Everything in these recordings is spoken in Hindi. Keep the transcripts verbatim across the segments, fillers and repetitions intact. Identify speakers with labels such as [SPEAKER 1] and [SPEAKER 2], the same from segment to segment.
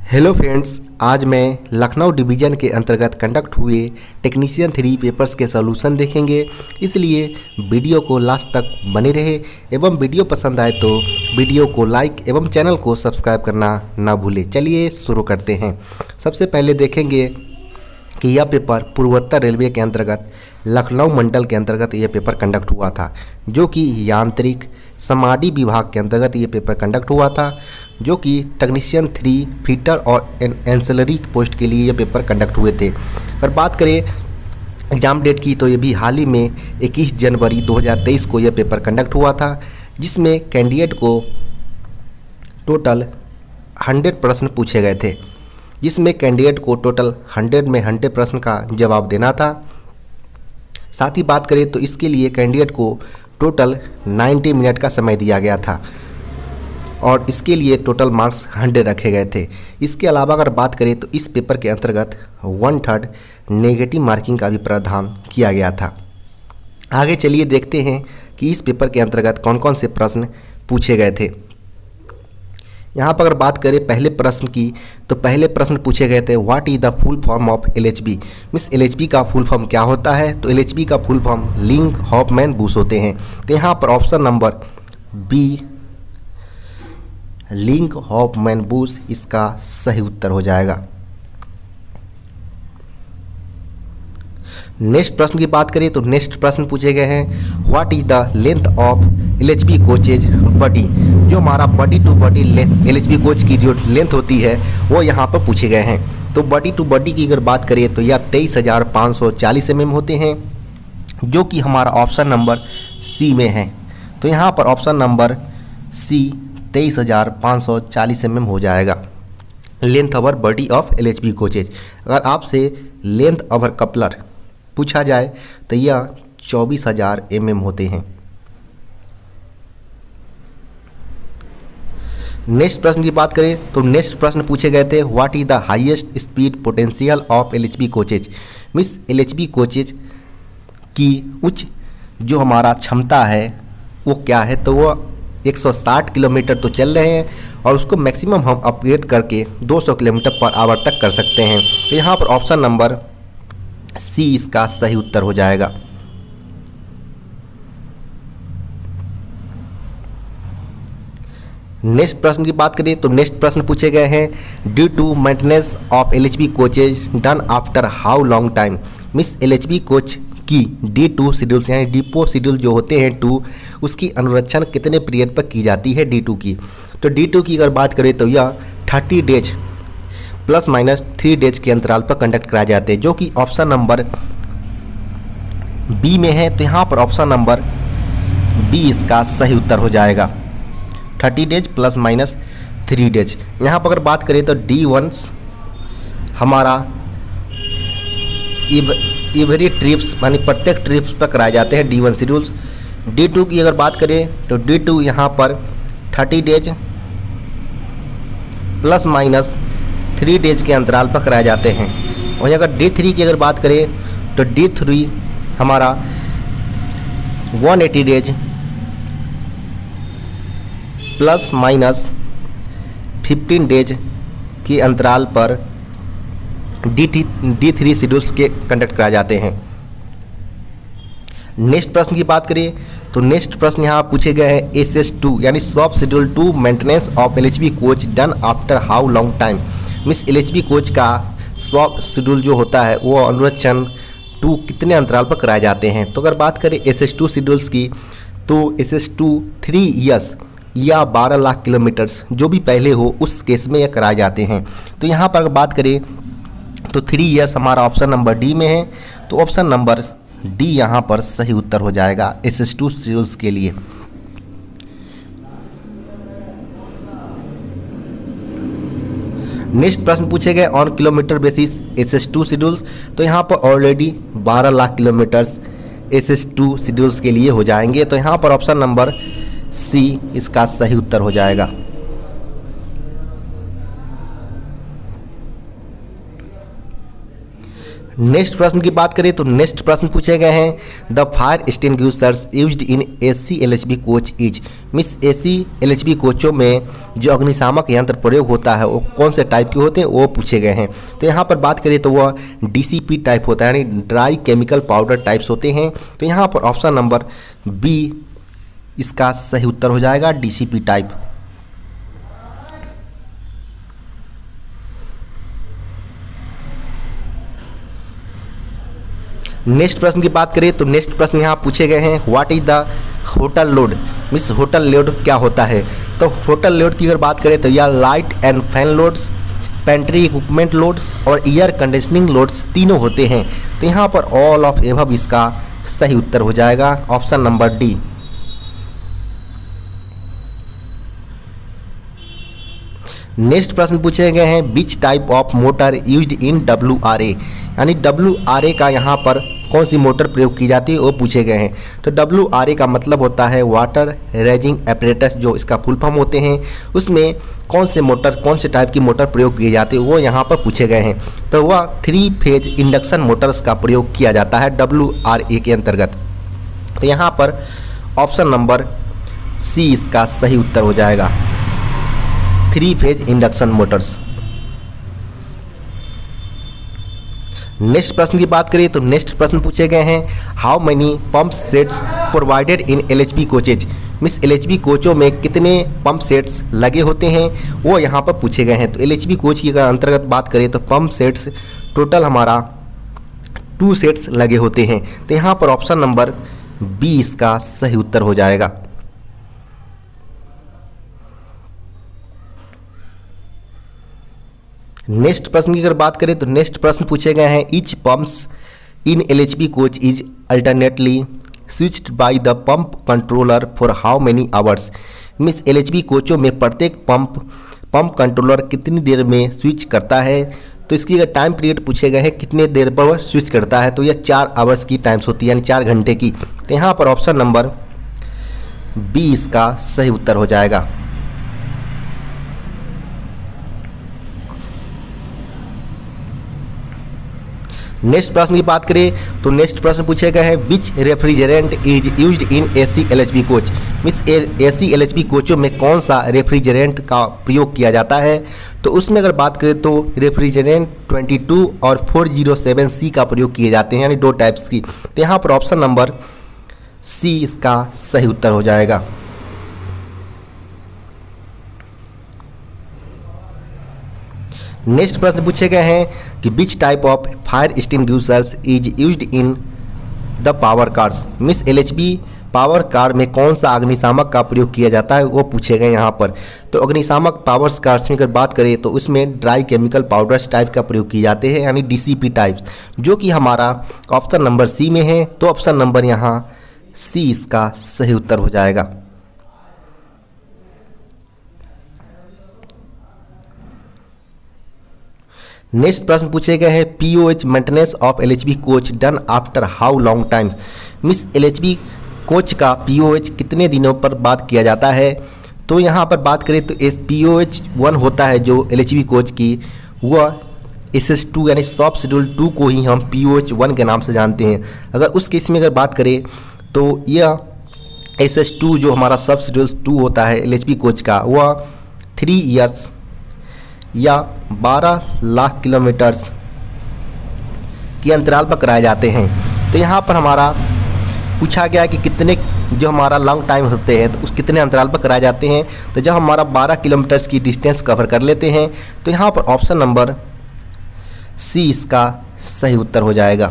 [SPEAKER 1] हेलो फ्रेंड्स, आज मैं लखनऊ डिवीज़न के अंतर्गत कंडक्ट हुए टेक्नीशियन थ्री पेपर्स के सॉल्यूशन देखेंगे। इसलिए वीडियो को लास्ट तक बने रहे एवं वीडियो पसंद आए तो वीडियो को लाइक एवं चैनल को सब्सक्राइब करना ना भूलें। चलिए शुरू करते हैं। सबसे पहले देखेंगे कि यह पेपर पूर्वोत्तर रेलवे के अंतर्गत लखनऊ मंडल के अंतर्गत यह पेपर कंडक्ट हुआ था, जो कि यांत्रिक समाडी विभाग के अंतर्गत ये पेपर कंडक्ट हुआ था, जो कि टेक्नीशियन थ्री फीटर और एंसिलरी पोस्ट के लिए ये पेपर कंडक्ट हुए थे। अगर बात करें एग्ज़ाम डेट की तो ये भी हाल ही में इक्कीस जनवरी दो हज़ार तेईस को यह पेपर कंडक्ट हुआ था, जिसमें कैंडिडेट को टोटल हंड्रेड प्रश्न पूछे गए थे, जिसमें कैंडिडेट को टोटल हंड्रेड में हंड्रेड प्रश्न का जवाब देना था। साथ ही बात करें तो इसके लिए कैंडिडेट को टोटल नब्बे मिनट का समय दिया गया था और इसके लिए टोटल मार्क्स हंड्रेड रखे गए थे। इसके अलावा अगर बात करें तो इस पेपर के अंतर्गत वन थर्ड नेगेटिव मार्किंग का भी प्रावधान किया गया था। आगे चलिए देखते हैं कि इस पेपर के अंतर्गत कौन कौन से प्रश्न पूछे गए थे। यहाँ पर अगर बात करें पहले प्रश्न की तो पहले प्रश्न पूछे गए थे, what is the full form of L H B. मिस एल एच बी का फुल फॉर्म क्या होता है? तो एल एच बी का full form Linke Hofmann Busch होते हैं। तो यहाँ पर option number B Linke Hofmann Busch इसका सही उत्तर हो जाएगा। नेक्स्ट प्रश्न की बात करें तो नेक्स्ट प्रश्न पूछे गए हैं, what is the length of L H B coaches body. जो हमारा body to body L H B coach की जो लेंथ होती है वो यहाँ पर पूछे गए हैं। तो बॉडी टू बॉडी की अगर बात करें तो यह तेईस हज़ार पाँच सौ चालीस एम एम होते हैं, जो कि हमारा ऑप्शन नंबर सी में है। तो यहाँ पर ऑप्शन नंबर सी तेईस हज़ार पाँच सौ चालीस एम एम हो जाएगा, length over body of L H B coaches. अगर आपसे लेंथ ओवर कपलर पूछा जाए तो यह चौबीस हज़ार एम एम होते हैं। नेक्स्ट प्रश्न की बात करें तो नेक्स्ट प्रश्न पूछे गए थे, what is the highest speed potential of L H B coaches. मिस एल एच बी कोचेज की उच्च जो हमारा क्षमता है वो क्या है? तो वो एक सौ साठ किलोमीटर तो चल रहे हैं और उसको मैक्सिमम हम अपग्रेड करके दो सौ किलोमीटर पर आवर तक कर सकते हैं। तो यहाँ पर ऑप्शन नंबर सी इसका सही उत्तर हो जाएगा। नेक्स्ट प्रश्न की बात करें तो नेक्स्ट प्रश्न पूछे गए हैं, due to maintenance of L H B coaches done after how long time. मिस एल एच बी कोच की डी टू शेड्यूल्स यानी डिपो शेड्यूल जो होते हैं टू, उसकी अनुरक्षण कितने पीरियड पर की जाती है डी टू की। तो डी टू की अगर बात करें तो यह thirty days plus minus three days के अंतराल पर कंडक्ट कराए जाते हैं, जो कि ऑप्शन नंबर बी में है। तो यहाँ पर ऑप्शन नंबर बी इसका सही उत्तर हो जाएगा, thirty days plus minus three days. यहाँ पर अगर बात करें तो डी वंस हमारा एवरी ट्रिप्स यानी प्रत्येक ट्रिप्स पर कराए जाते हैं D one schedules. D two की अगर बात करें तो डी टू यहाँ पर thirty days plus minus three days के अंतराल पर कराए जाते हैं। वहीं अगर डी थ्री की अगर बात करें तो डी थ्री हमारा one eighty days plus minus fifteen days के अंतराल पर D T D three schedules के कंडक्ट कराए जाते हैं। नेक्स्ट प्रश्न की बात करें तो नेक्स्ट प्रश्न यहाँ पूछे गए हैं, एस एस टू यानी soft schedule two maintenance of L H B coach done after how long time. मिस एल एच बी कोच का सॉफ्ट शेड्यूल जो होता है वो अनुरक्षण टू कितने अंतराल पर कराए जाते हैं। तो अगर बात करें एस एस टू शेड्यूल्स की तो S S two three years या बारह लाख किलोमीटर्स जो भी पहले हो उस केस में यह कराए जाते हैं। तो यहाँ पर अगर बात करें तो थ्री ईयर्स हमारा ऑप्शन नंबर डी में है। तो ऑप्शन नंबर डी यहाँ पर सही उत्तर हो जाएगा एस एस टू शेड्यूल्स के लिए। नेक्स्ट प्रश्न पूछे गए on kilometre basis S S two schedules. तो यहाँ पर ऑलरेडी बारह lakh kilometres S S two schedules के लिए हो जाएंगे। तो यहाँ पर ऑप्शन नंबर सी इसका सही उत्तर हो जाएगा। नेक्स्ट प्रश्न की बात करें तो नेक्स्ट प्रश्न पूछे गए हैं the fire extinguishers used in AC LHB coach is मिस एसी एलएचबी कोचों में जो अग्निशामक यंत्र प्रयोग होता है वो कौन से टाइप के होते हैं वो पूछे गए हैं। तो यहाँ पर बात करें तो वह डीसीपी टाइप होता है, यानी ड्राई केमिकल पाउडर टाइप्स होते हैं। तो यहाँ पर ऑप्शन नंबर बी इसका सही उत्तर हो जाएगा, डीसीपी टाइप। नेक्स्ट प्रश्न की बात करें तो नेक्स्ट प्रश्न यहाँ पूछे गए हैं what is the hotel load, मिस होटल लोड क्या होता है। तो होटल लोड की अगर बात करें तो यह light and fan loads, pantry equipment loads और एयर कंडीशनिंग लोड्स तीनों होते हैं। तो यहाँ पर ऑल ऑफ एबव इसका सही उत्तर हो जाएगा, ऑप्शन नंबर डी। नेक्स्ट प्रश्न पूछे गए हैं which type of motor used in W R A, यानी डब्ल्यू आर ए का यहाँ पर कौन सी मोटर प्रयोग की जाती है वो पूछे गए हैं। तो डब्ल्यू आर ए का मतलब होता है वाटर रेजिंग एपरेटस, जो इसका फुल फॉर्म होते हैं। उसमें कौन से मोटर कौन से टाइप की मोटर प्रयोग की जाती है वो यहाँ पर पूछे गए हैं। तो वह थ्री फेज इंडक्शन मोटर्स का प्रयोग किया जाता है डब्ल्यू आर ए के अंतर्गत। तो यहाँ पर ऑप्शन नंबर सी इसका सही उत्तर हो जाएगा, three phase induction motors. Next प्रश्न की बात करिए तो नेक्स्ट प्रश्न पूछे गए हैं how many pump sets provided in LHB coaches, मिस एलएचबी कोचों में कितने पंप सेट्स लगे होते हैं वो यहाँ पर पूछे गए हैं। तो एलएचबी कोच की अगर अंतर्गत बात करें तो पंप सेट्स टोटल हमारा टू सेट्स लगे होते हैं। तो यहाँ पर ऑप्शन नंबर बी इसका सही उत्तर हो जाएगा। नेक्स्ट प्रश्न की अगर बात करें तो नेक्स्ट प्रश्न पूछे गए हैं each pumps in LHB coach is alternately switched by the pump controller for how many hours, मिस एलएचबी कोचों में प्रत्येक पंप पंप कंट्रोलर कितनी देर में स्विच करता है। तो इसकी अगर टाइम पीरियड पूछे गए हैं कितने देर पर वह स्विच करता है, तो यह चार आवर्स की टाइम्स होती है, यानी चार घंटे की। तो यहाँ पर ऑप्शन नंबर बी इसका सही उत्तर हो जाएगा। नेक्स्ट प्रश्न की बात करें तो नेक्स्ट प्रश्न पूछे गए हैं which refrigerant is used in AC LHB coach, मिस एसी एलएचबी कोचों में कौन सा रेफ्रिजरेंट का प्रयोग किया जाता है। तो उसमें अगर बात करें तो रेफ्रिजरेंट बाईस और चार सौ सात सी का प्रयोग किए जाते हैं, यानी दो टाइप्स की। तो यहाँ पर ऑप्शन नंबर सी इसका सही उत्तर हो जाएगा। नेक्स्ट प्रश्न पूछे गए हैं कि which type of fire extinguishers is used in the power cars, मिस एलएचबी पावर कार में कौन सा अग्निशामक का प्रयोग किया जाता है वो पूछे गए यहाँ पर। तो अग्निशामक पावर कार्स में अगर बात करें तो उसमें ड्राई केमिकल पाउडर्स टाइप का प्रयोग किए जाते हैं, यानी डीसीपी टाइप्स, जो कि हमारा ऑप्शन नंबर सी में है। तो ऑप्शन नंबर यहाँ सी इसका सही उत्तर हो जाएगा। नेक्स्ट प्रश्न पूछे गए हैं POH maintenance of LHB coach done after how long time, मिस एलएचबी कोच का पीओएच कितने दिनों पर बाद किया जाता है। तो यहाँ पर बात करें तो एस पीओएच वन होता है जो एलएचबी कोच की, वह एस एस टू यानी सॉफ्ट शेड्यूल टू को ही हम पीओएच वन के नाम से जानते हैं। अगर उस केस में अगर बात करें तो यह एस एस टू जो हमारा सॉफ्ट शेड्यूल टू होता है एलएचबी कोच का, वह थ्री ईयर्स या बारह लाख किलोमीटर्स के अंतराल पर कराए जाते हैं। तो यहाँ पर हमारा पूछा गया कि कितने जो हमारा लॉन्ग टाइम होते हैं तो उस कितने अंतराल पर कराए जाते हैं। तो जब हमारा बारह किलोमीटर्स की डिस्टेंस कवर कर लेते हैं तो यहाँ पर ऑप्शन नंबर सी इसका सही उत्तर हो जाएगा।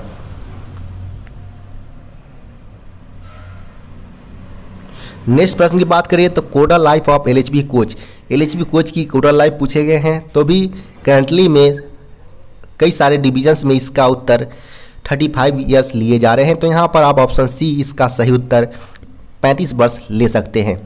[SPEAKER 1] नेक्स्ट प्रश्न की बात करिए तो codal life of LHB coach, LHB coach की कोडा लाइफ पूछे गए हैं। तो भी करंटली में कई सारे डिविजन्स में इसका उत्तर पैंतीस इयर्स लिए जा रहे हैं। तो यहाँ पर आप ऑप्शन सी इसका सही उत्तर पैंतीस वर्ष ले सकते हैं।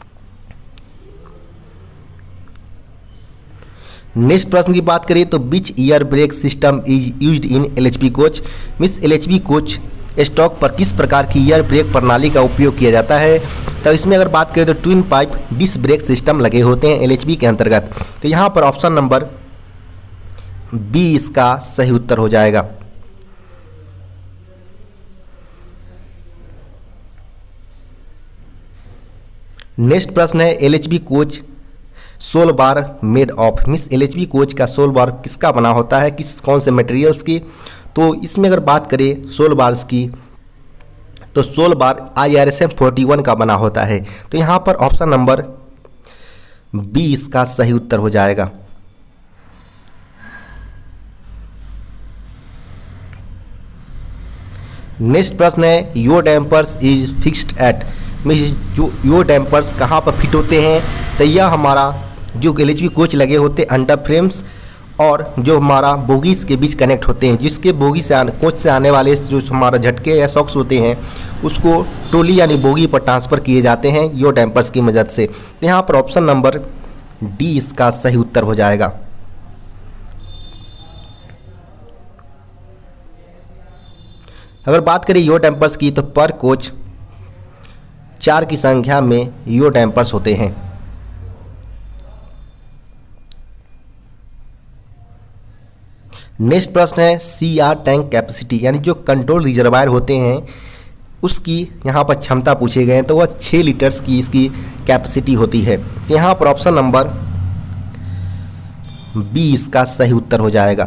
[SPEAKER 1] नेक्स्ट प्रश्न की बात करिए तो which air brake system is used in LHB coach, मिस एलएचबी कोच स्टॉक पर किस प्रकार की ईयर ब्रेक प्रणाली का उपयोग किया जाता है। तो इसमें अगर बात करें तो twin pipe disc brake system लगे होते हैं एलएचबी के अंतर्गत। तो यहाँ पर ऑप्शन नंबर बी इसका सही उत्तर हो जाएगा। नेक्स्ट प्रश्न है L H B coach sole bar made of, means L H B coach का सोल बार किसका बना होता है, किस कौन से मटेरियल्स की। तो इसमें अगर बात करें सोल बार्स की तो sole bar I R S M forty one का बना होता है। तो यहाँ पर ऑप्शन नंबर बी इसका सही उत्तर हो जाएगा। नेक्स्ट प्रश्न है yaw dampers is fixed at, means जो योर डैम्पर्स कहाँ पर फिट होते हैं। तो यह हमारा जो एल एच बी कोच लगे होते हैं अंडर फ्रेम्स और जो हमारा बोगीज के बीच कनेक्ट होते हैं, जिसके बोगी से आने कोच से आने वाले जो हमारा झटके या शॉक्स होते हैं उसको ट्रॉली यानी बोगी पर ट्रांसफ़र किए जाते हैं यो डैम्पर्स की मदद से। तो यहाँ पर ऑप्शन नंबर डी इसका सही उत्तर हो जाएगा। अगर बात करें यो डैम्पर्स की तो पर कोच चार की संख्या में यो डैम्पर्स होते हैं। नेक्स्ट प्रश्न है सी आर टैंक कैपेसिटी, यानी जो कंट्रोल रिजर्वायर होते हैं उसकी यहाँ पर क्षमता पूछे गए हैं। तो वह छः लीटर्स की इसकी कैपेसिटी होती है। यहाँ पर ऑप्शन नंबर बी इसका सही उत्तर हो जाएगा।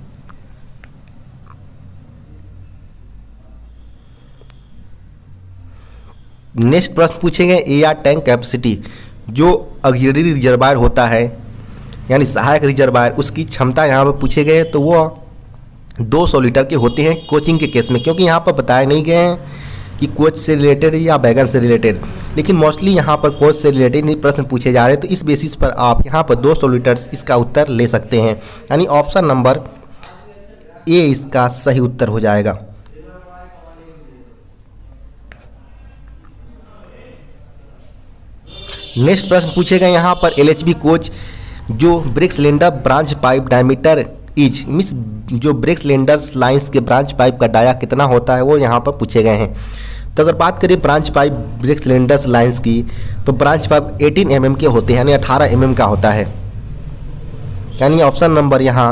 [SPEAKER 1] नेक्स्ट प्रश्न पूछे गए ए आर टैंक कैपेसिटी, जो ऑक्सिलरी रिजर्वायर होता है यानी सहायक रिजर्वायर, उसकी क्षमता यहाँ पर पूछे गए तो वो दो सौ लीटर के होते हैं कोचिंग के केस में, क्योंकि यहाँ पर बताए नहीं गए हैं कि कोच से रिलेटेड या बैगन से रिलेटेड, लेकिन मोस्टली यहाँ पर कोच से रिलेटेड प्रश्न पूछे जा रहे हैं। तो इस बेसिस पर आप यहाँ पर दो सौ लीटर्स इसका उत्तर ले सकते हैं, यानी ऑप्शन नंबर ए इसका सही उत्तर हो जाएगा। नेक्स्ट प्रश्न पूछे गए यहाँ पर एल एच बी कोच जो brake cylinder branch pipe diameter is, means जो ब्रेक सिलेंडर्स लाइंस के ब्रांच पाइप का डाया कितना होता है वो यहाँ पर पूछे गए हैं। तो अगर बात करें branch pipe brake cylinders lines की तो ब्रांच पाइप अठारह एम एम के होते हैं, यानी अठारह एम एम का होता है, यानी ऑप्शन नंबर यहाँ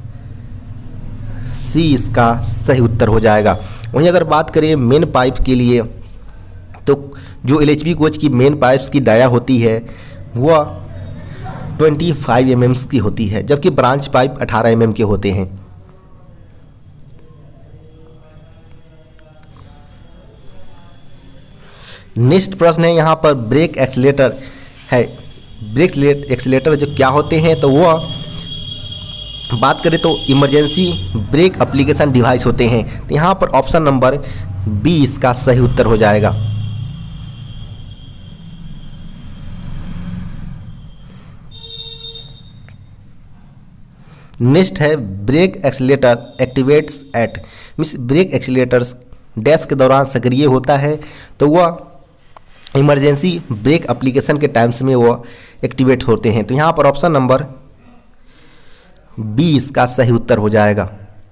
[SPEAKER 1] सी इसका सही उत्तर हो जाएगा। वहीं अगर बात करें मेन पाइप के लिए तो जो एल एच बी कोच की मेन पाइप्स की डाया होती है वह पच्चीस एम एम की होती है, जबकि ब्रांच पाइप अठारह एम एम के होते हैं। नेक्स्ट प्रश्न है यहाँ पर ब्रेक एक्सीलेटर है, ब्रेक एक्सीलेटर जो क्या होते हैं तो वो बात करें तो इमरजेंसी ब्रेक एप्लीकेशन डिवाइस होते हैं। तो यहाँ पर ऑप्शन नंबर बी इसका सही उत्तर हो जाएगा। नेक्स्ट है brake accelerator activates at, means brake accelerators dash के दौरान सक्रिय होता है तो वह इमरजेंसी ब्रेक एप्लीकेशन के टाइम्स में वो एक्टिवेट होते हैं। तो यहाँ पर ऑप्शन नंबर बी इसका सही उत्तर हो जाएगा।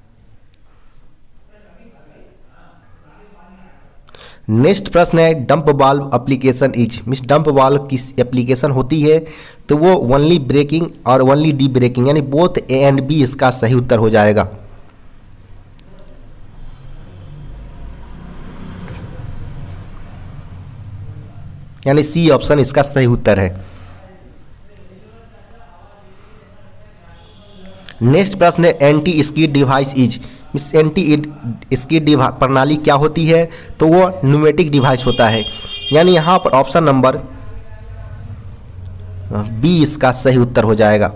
[SPEAKER 1] नेक्स्ट प्रश्न है dump valve application is, means dump valve किस एप्लीकेशन होती है तो वो ओनली ब्रेकिंग और ओनली डी ब्रेकिंग, यानी बोथ ए एंड बी इसका सही उत्तर हो जाएगा। यानी सी ऑप्शन इसका सही उत्तर है। नेक्स्ट प्रश्न है anti skid device is, means anti skid प्रणाली क्या होती है तो वो न्यूमेटिक डिवाइस होता है, यानी यहाँ पर ऑप्शन नंबर बी इसका सही उत्तर हो जाएगा।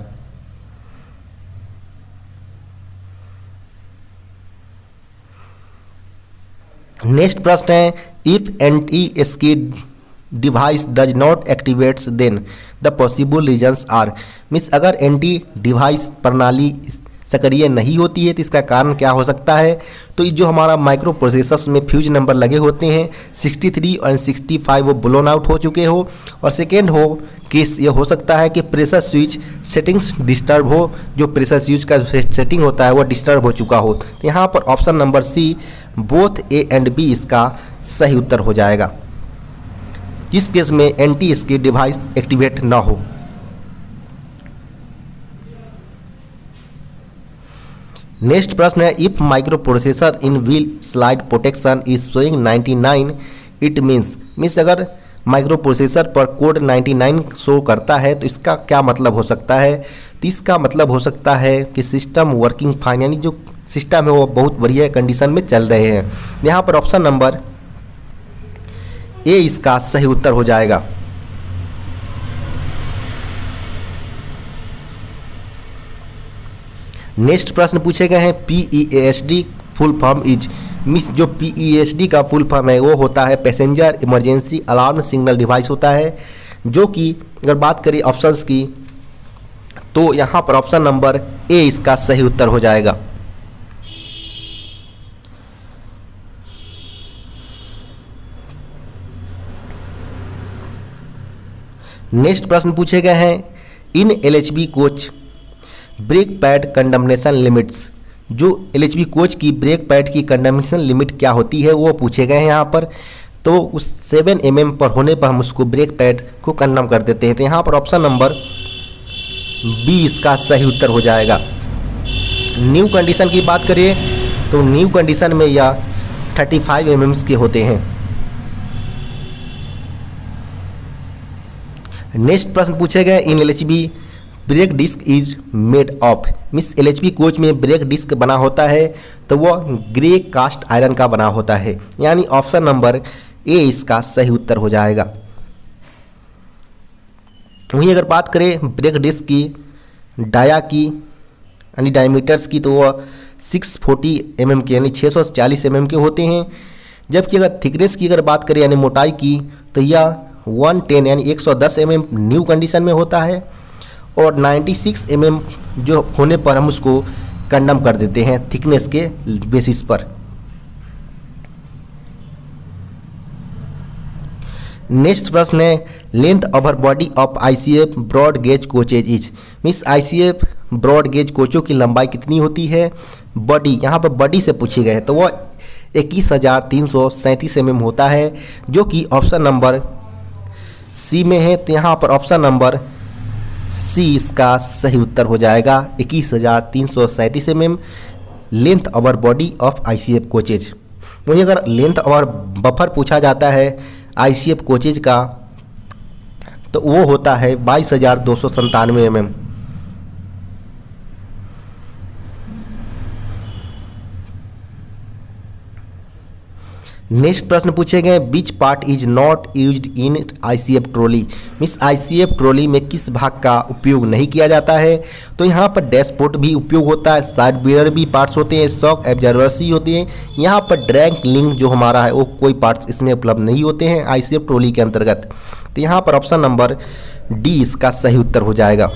[SPEAKER 1] नेक्स्ट प्रश्न है if anti skid device does not activates then the possible reasons are, means अगर एंटी डिवाइस प्रणाली सक्रिय नहीं होती है तो इसका कारण क्या हो सकता है। तो जो हमारा माइक्रो प्रोसेसर्स में फ्यूज नंबर लगे होते हैं तिरसठ और पैंसठ वो ब्लोन आउट हो चुके हो, और सेकेंड हो केस ये हो सकता है कि प्रेशर स्विच सेटिंग्स डिस्टर्ब हो, जो प्रेशर स्विच का सेटिंग होता है वो डिस्टर्ब हो चुका हो। तो यहाँ पर option number C both A and B इसका सही उत्तर हो जाएगा, जिस केस में एंटी स्किड डिवाइस एक्टिवेट ना हो। नेक्स्ट प्रश्न है if microprocessor in wheel slide protection is showing ninety nine it means, means अगर माइक्रो प्रोसेसर पर कोड निन्यानवे शो करता है, तो इसका क्या मतलब हो सकता है? तो इसका मतलब हो सकता है कि सिस्टम वर्किंग फाइन, यानी जो सिस्टम है वो बहुत बढ़िया कंडीशन में चल रहे हैं। यहाँ पर ऑप्शन नंबर ए इसका सही उत्तर हो जाएगा। नेक्स्ट प्रश्न पूछे गए हैं P E S D full form is, means जो पी ई एस डी का फुल फॉर्म है वो होता है passenger emergency alarm signal device होता है, जो कि अगर बात करें ऑप्शंस की तो यहाँ पर ऑप्शन नंबर ए इसका सही उत्तर हो जाएगा। नेक्स्ट प्रश्न पूछे गए हैं in L H B coach brake pad condemnation limits, जो एल एच बी कोच की ब्रेक पैड की कंडमनेशन लिमिट क्या होती है वो पूछे गए हैं यहाँ पर। तो उस सेवन एम एम पर होने पर हम उसको ब्रेक पैड को कंडम कर देते हैं। तो यहाँ पर ऑप्शन नंबर बी इसका सही उत्तर हो जाएगा। न्यू कंडीशन की बात करें तो न्यू कंडीशन में यह थर्टी फाइव एम एम के होते हैं। नेक्स्ट प्रश्न पूछे गए in L H B brake disc is made of, means L H B coach में ब्रेक डिस्क बना होता है तो वह ग्रे कास्ट आयरन का बना होता है, यानी ऑप्शन नंबर ए इसका सही उत्तर हो जाएगा। वहीं अगर बात करें ब्रेक डिस्क की डाया की यानी डायमीटर्स की तो वह सिक्स फोर्टी एम एम के यानी छः सौ चालीस एम एम के होते हैं, जबकि अगर थिकनेस की अगर बात करें यानी मोटाई की तो यह वन टेन यानी एक सौ दस एम एम न्यू कंडीशन में होता है, और नाइन्टी सिक्स एम एम जो होने पर हम उसको कंडम कर देते हैं थिकनेस के बेसिस पर। नेक्स्ट प्रश्न है length over body of I C F broad gauge coaches is, means I C F broad gauge कोचों की लंबाई कितनी होती है? बॉडी, यहाँ पर बॉडी से पूछी गए तो वह इक्कीस हज़ार तीन सौ सैंतीस एम एम होता है, जो कि ऑप्शन नंबर सी में है। तो यहाँ पर ऑप्शन नंबर सी इसका सही उत्तर हो जाएगा, इक्कीस हज़ार तीन सौ सैंतीस M M length over body of I C F coaches. वहीं अगर लेंथ ओवर बफर पूछा जाता है आई सी एफ कोचेज का तो वो होता है बाईस हज़ार दो सौ संतानवे एम एम। नेक्स्ट प्रश्न पूछे गए which part is not used in I C F trolley, means I C F trolley में किस भाग का उपयोग नहीं किया जाता है? तो यहाँ पर डैशबोर्ड भी उपयोग होता है, साइड मिरर भी पार्ट्स होते हैं, शॉक एब्जर्वर्स ही होते हैं। यहाँ पर ड्रैग लिंक जो हमारा है वो कोई पार्ट्स इसमें उपलब्ध नहीं होते हैं आई सी एफ ट्रॉली के अंतर्गत। तो यहाँ पर ऑप्शन नंबर डी इसका सही उत्तर हो जाएगा।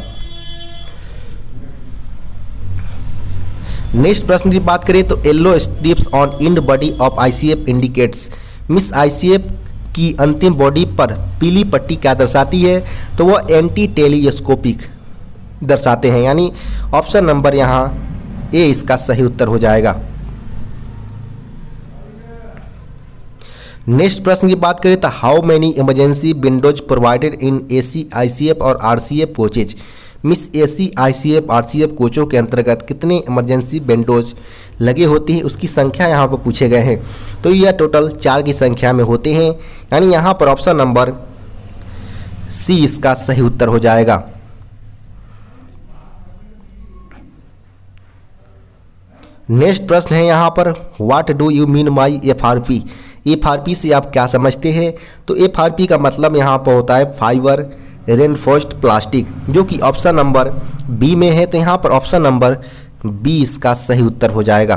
[SPEAKER 1] नेक्स्ट प्रश्न की बात करें तो yellow strips on end body of I C F indicates, means I C F की अंतिम बॉडी पर पीली पट्टी क्या दर्शाती है? तो वह एंटी टेलीस्कोपिक दर्शाते हैं, यानी ऑप्शन नंबर यहाँ ए इसका सही उत्तर हो जाएगा। नेक्स्ट प्रश्न की बात करें तो how many emergency windows provided in A C I C F और R C F coaches, means A C I C F R C F कोचों के अंतर्गत कितने इमरजेंसी विंडोज लगे होती है उसकी संख्या यहाँ पर पूछे गए हैं। तो यह टोटल चार की संख्या में होते हैं, यानी यहाँ पर ऑप्शन नंबर सी इसका सही उत्तर हो जाएगा। नेक्स्ट प्रश्न है यहाँ पर what do you mean by F R P, F R P से आप क्या समझते हैं? तो एफ आर पी का मतलब यहाँ पर होता है फाइबर रेनफोर्स्ड प्लास्टिक, जो कि ऑप्शन नंबर बी में है। तो यहाँ पर ऑप्शन नंबर बी इसका सही उत्तर हो जाएगा।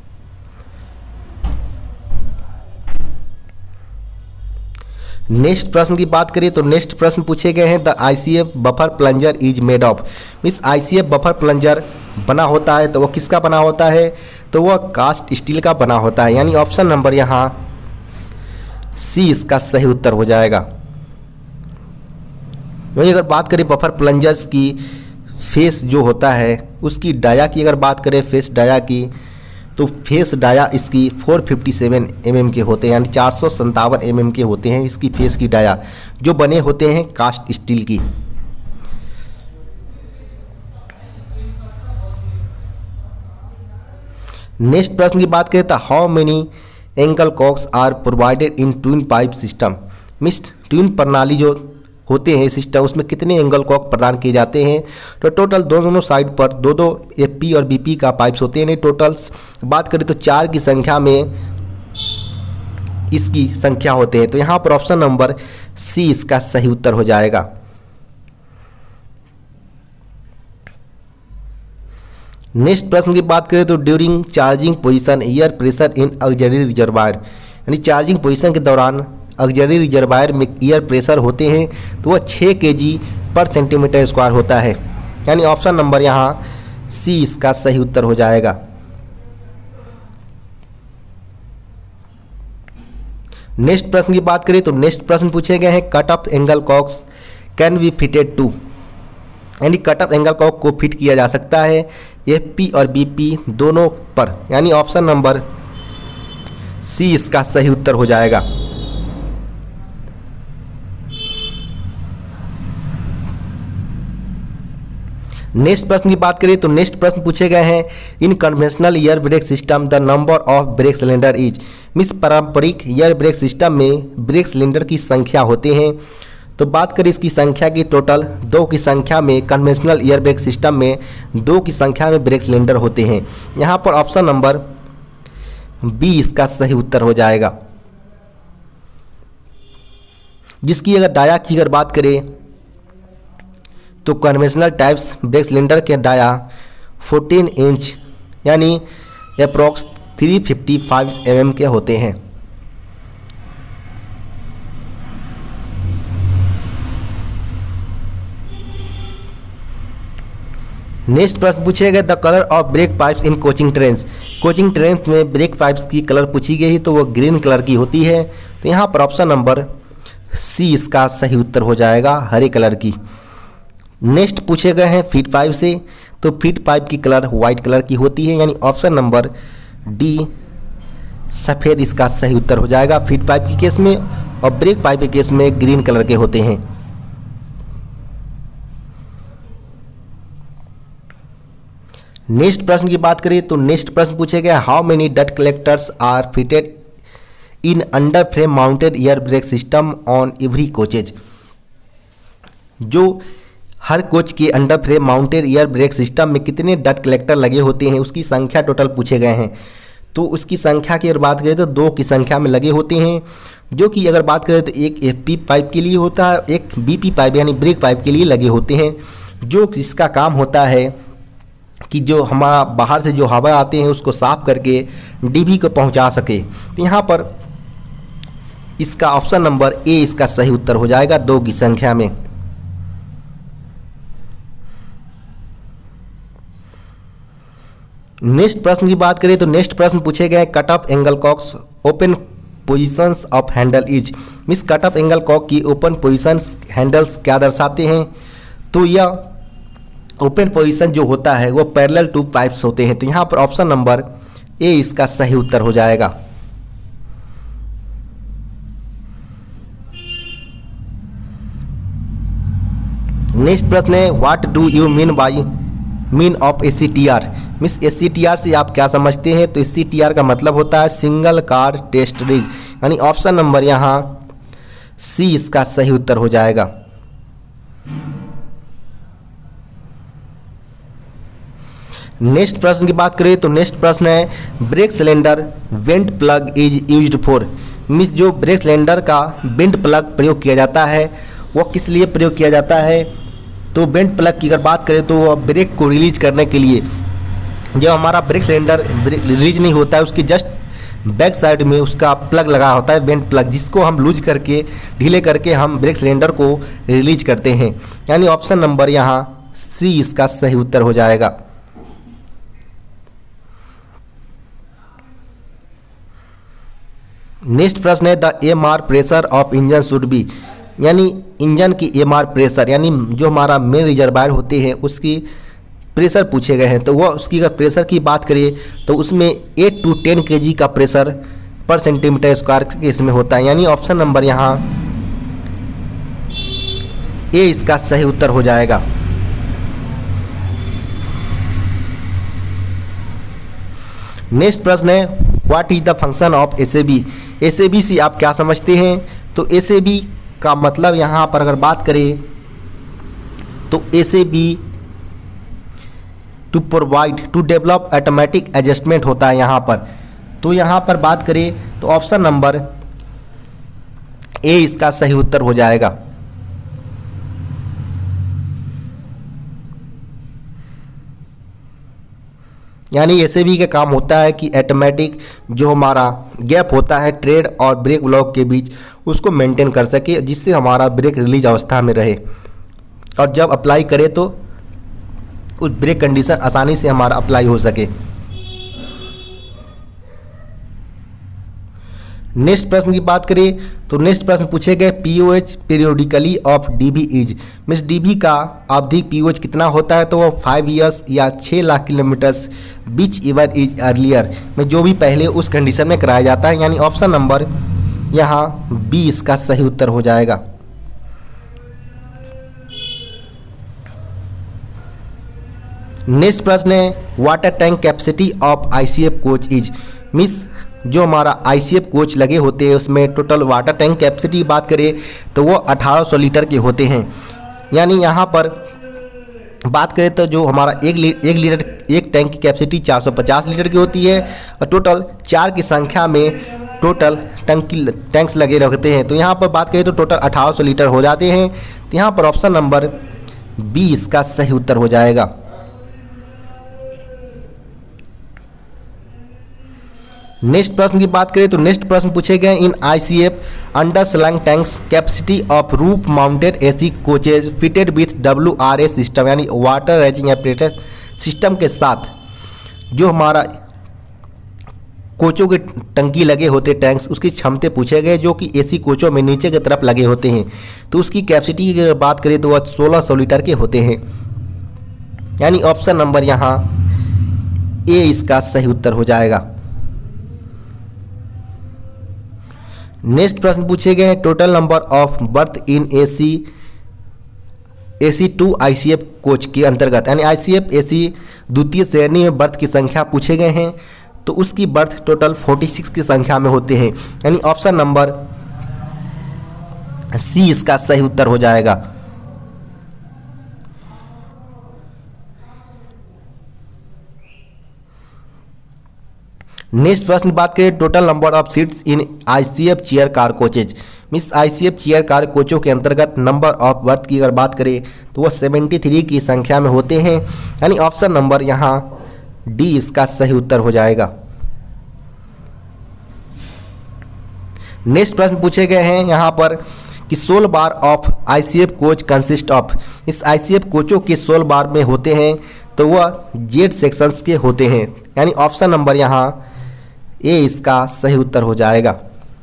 [SPEAKER 1] नेक्स्ट प्रश्न की बात करें तो नेक्स्ट प्रश्न पूछे गए हैं the I C F buffer plunger is made of, means I C F buffer plunger बना होता है तो वह किसका बना होता है? तो वह कास्ट स्टील का बना होता है, यानी ऑप्शन नंबर यहाँ सी इसका सही उत्तर हो जाएगा। वहीं अगर बात करें बफर प्लंजर्स की फेस जो होता है उसकी डाया की अगर बात करें फेस डाया की तो फेस डाया इसकी चार सौ सत्तावन एम एम के होते हैं, यानी चार सौ संतावन एम एम के होते हैं इसकी फेस की डाया, जो बने होते हैं कास्ट स्टील की। नेक्स्ट प्रश्न की बात करें तो how many angle cocks are provided in twin pipe system, means twin प्रणाली जो होते हैं सिस्टम, उसमें कितने एंगल कॉक प्रदान किए जाते हैं। तो टोटल दो दोनों साइड पर दो दो एफ पी और बी पी का पाइप्स होते हैं। टोटल बात करें तो चार की संख्या में इसकी संख्या होते हैं। तो यहाँ पर ऑप्शन नंबर सी इसका सही उत्तर हो जाएगा। नेक्स्ट प्रश्न की बात करें तो during charging position air pressure in auxiliary reservoir, यानी चार्जिंग पोजीशन के दौरान ऑक्सिलरी रिजर्वायर में एयर प्रेशर होते हैं तो वह छः के जी पर सेंटीमीटर स्क्वायर होता है। यानी ऑप्शन नंबर यहाँ सी इसका सही उत्तर हो जाएगा। नेक्स्ट प्रश्न की बात करें तो नेक्स्ट प्रश्न पूछे गए हैं cut off angle cocks can be fitted to, यानी कट ऑफ एंगल कॉक को फिट किया जा सकता है एफ पी और बी पी दोनों पर। यानी ऑप्शन नंबर सी इसका सही उत्तर हो जाएगा। नेक्स्ट प्रश्न की बात करें तो नेक्स्ट प्रश्न पूछे गए हैं in conventional air brake system the number of brake cylinder is, means पारंपरिक एयर ब्रेक सिस्टम में ब्रेक सिलेंडर की संख्या होते हैं। तो बात करें इसकी संख्या की, टोटल दो की संख्या में कन्वेंशनल एयर ब्रेक सिस्टम में दो की संख्या में ब्रेक सिलेंडर होते हैं। यहाँ पर ऑप्शन नंबर बी इसका सही उत्तर हो जाएगा। जिसकी अगर डाया की अगर बात करें तो कन्वेंशनल टाइप्स ब्रेक सिलेंडर के डाया चौदह इंच यानी अप्रॉक्स तीन सौ पचपन एम एम के होते हैं। नेक्स्ट प्रश्न पूछे गए the colour of brake pipes in coaching trains, coaching trains में ब्रेक पाइप्स की कलर पूछी गई तो वो ग्रीन कलर की होती है। तो यहाँ पर ऑप्शन नंबर सी इसका सही उत्तर हो जाएगा, हरे कलर की। नेक्स्ट पूछे गए हैं फीड पाइप से, तो फीड पाइप की कलर वाइट कलर की होती है। यानी ऑप्शन नंबर डी सफ़ेद इसका सही उत्तर हो जाएगा फीड पाइप के केस में, और ब्रेक पाइप के केस में ग्रीन कलर के होते हैं। नेक्स्ट प्रश्न की बात करें तो नेक्स्ट प्रश्न पूछे गए हाउ मेनी डट collectors are fitted in under frame mounted air brake system on every coaches, जो हर कोच के under frame mounted air brake system में कितने डट कलेक्टर लगे होते हैं उसकी संख्या टोटल पूछे गए हैं। तो उसकी संख्या की अगर बात करें तो दो की संख्या में लगे होते हैं, जो कि अगर बात करें तो एक एफ पी पाइप के लिए होता है, एक बी पी पाइप यानी ब्रेक पाइप के लिए लगे होते हैं, जो इसका काम होता है कि जो हमारा बाहर से जो हवा आते हैं उसको साफ करके डीबी को पहुंचा सके। तो यहाँ पर इसका ऑप्शन नंबर ए इसका सही उत्तर हो जाएगा, दो की संख्या में। नेक्स्ट प्रश्न की बात करें तो नेक्स्ट प्रश्न पूछे गए cut off angle cocks open positions of handle is, means cut off angle cock की ओपन पोजीशंस हैंडल्स क्या दर्शाते हैं। तो यह ओपन पोजीशन जो होता है वो पैरेलल टू पाइप्स होते हैं। तो यहाँ पर ऑप्शन नंबर ए इसका सही उत्तर हो जाएगा। नेक्स्ट प्रश्न है what do you mean by mean of A C T R, means A C T R से आप क्या समझते हैं। तो ए सी टी आर का मतलब होता है सिंगल कार टेस्ट रिग, यानी ऑप्शन नंबर यहाँ सी इसका सही उत्तर हो जाएगा। नेक्स्ट प्रश्न की बात करें तो नेक्स्ट प्रश्न है brake cylinder vent plug is used for, means जो ब्रेक सिलेंडर का वेंट प्लग प्रयोग किया जाता है वो किस लिए प्रयोग किया जाता है। तो वेंट प्लग की अगर बात करें तो वह ब्रेक को रिलीज करने के लिए, जब हमारा ब्रेक सिलेंडर रिलीज नहीं होता है उसकी जस्ट बैक साइड में उसका प्लग लगा होता है वेंट प्लग, जिसको हम लूज करके ढीले करके हम ब्रेक सिलेंडर को रिलीज करते हैं। यानी ऑप्शन नंबर यहाँ सी इसका सही उत्तर हो जाएगा। नेक्स्ट प्रश्न है the M R pressure of engine should be, यानी इंजन की एम आर प्रेशर यानी जो हमारा मेन रिजर्वायर होते हैं उसकी प्रेशर पूछे गए हैं। तो वह उसकी अगर प्रेशर की बात करें तो उसमें एट टू टेन के जी का प्रेशर पर सेंटीमीटर स्क्वायर के इसमें होता है। यानी ऑप्शन नंबर यहाँ ए इसका सही उत्तर हो जाएगा। नेक्स्ट प्रश्न है what is the function of S A B, S A B से आप क्या समझते हैं। तो एस ए बी का मतलब यहाँ पर अगर बात करें तो S A B to provide to develop automatic adjustment होता है यहाँ पर। तो यहाँ पर बात करें तो ऑप्शन नंबर ए इसका सही उत्तर हो जाएगा। यानी एस ए बी का काम होता है कि ऑटोमेटिक जो हमारा गैप होता है ट्रेड और ब्रेक ब्लॉक के बीच उसको मेंटेन कर सके, जिससे हमारा ब्रेक रिलीज अवस्था में रहे और जब अप्लाई करे तो उस ब्रेक कंडीशन आसानी से हमारा अप्लाई हो सके। नेक्स्ट प्रश्न की बात करें तो नेक्स्ट प्रश्न पूछे गए POH periodically of DB is, means DB का आवधिक पीओएच कितना होता है, तो वो फाइव इयर्स या छः lakh kilometres whichever is earlier में जो भी पहले उस कंडीशन में कराया जाता है। यानी ऑप्शन नंबर यहाँ बी इसका सही उत्तर हो जाएगा। नेक्स्ट प्रश्न है water tank capacity of ICF coach is, means जो हमारा आईसीएफ कोच लगे होते हैं उसमें टोटल वाटर टैंक कैपेसिटी बात करें तो वो अठारह सौ लीटर के होते हैं। यानी यहाँ पर बात करें तो जो हमारा एक ली, एक लीटर एक टैंक की कैपेसिटी चार सौ पचास लीटर की होती है और टोटल चार की संख्या में टोटल टंकी टैंक्स लगे रहते हैं। तो यहाँ पर बात करें तो टोटल अठारह सौ लीटर हो जाते हैं। तो यहाँ पर ऑप्शन नंबर बी इसका सही उत्तर हो जाएगा। नेक्स्ट प्रश्न की बात करें तो नेक्स्ट प्रश्न पूछे गए in ICF under slung tanks capacity of roof mounted AC coaches fitted with W R S system, यानी वाटर रेजिंग एपरेटस सिस्टम के साथ जो हमारा कोचों के टंकी लगे होते टैंक्स उसकी क्षमता पूछे गए जो कि एसी कोचों में नीचे की तरफ लगे होते हैं। तो उसकी कैपेसिटी की अगर बात करें तो वह सोलह सौ लीटर के होते हैं। यानी ऑप्शन नंबर यहाँ ए इसका सही उत्तर हो जाएगा। नेक्स्ट प्रश्न पूछे गए total number of berth in AC AC two ICF coach के अंतर्गत, यानी आईसीएफ एसी द्वितीय श्रेणी में बर्थ की संख्या पूछे गए हैं तो उसकी बर्थ टोटल छियालीस की संख्या में होते हैं। यानी ऑप्शन नंबर सी इसका सही उत्तर हो जाएगा। नेक्स्ट प्रश्न की बात करें total number of seats in ICF chair car coaches, means ICF chair car कोचों के अंतर्गत नंबर ऑफ बर्थ की अगर बात करें तो वह तिहत्तर की संख्या में होते हैं। यानी ऑप्शन नंबर यहाँ डी इसका सही उत्तर हो जाएगा। नेक्स्ट प्रश्न पूछे गए हैं यहाँ पर कि sole bar of ICF coach consist of, इस आईसीएफ कोचों के सोलह बार में होते हैं तो वह जेड सेक्शंस के होते हैं। यानी ऑप्शन नंबर यहाँ ए इसका सही उत्तर हो जाएगा।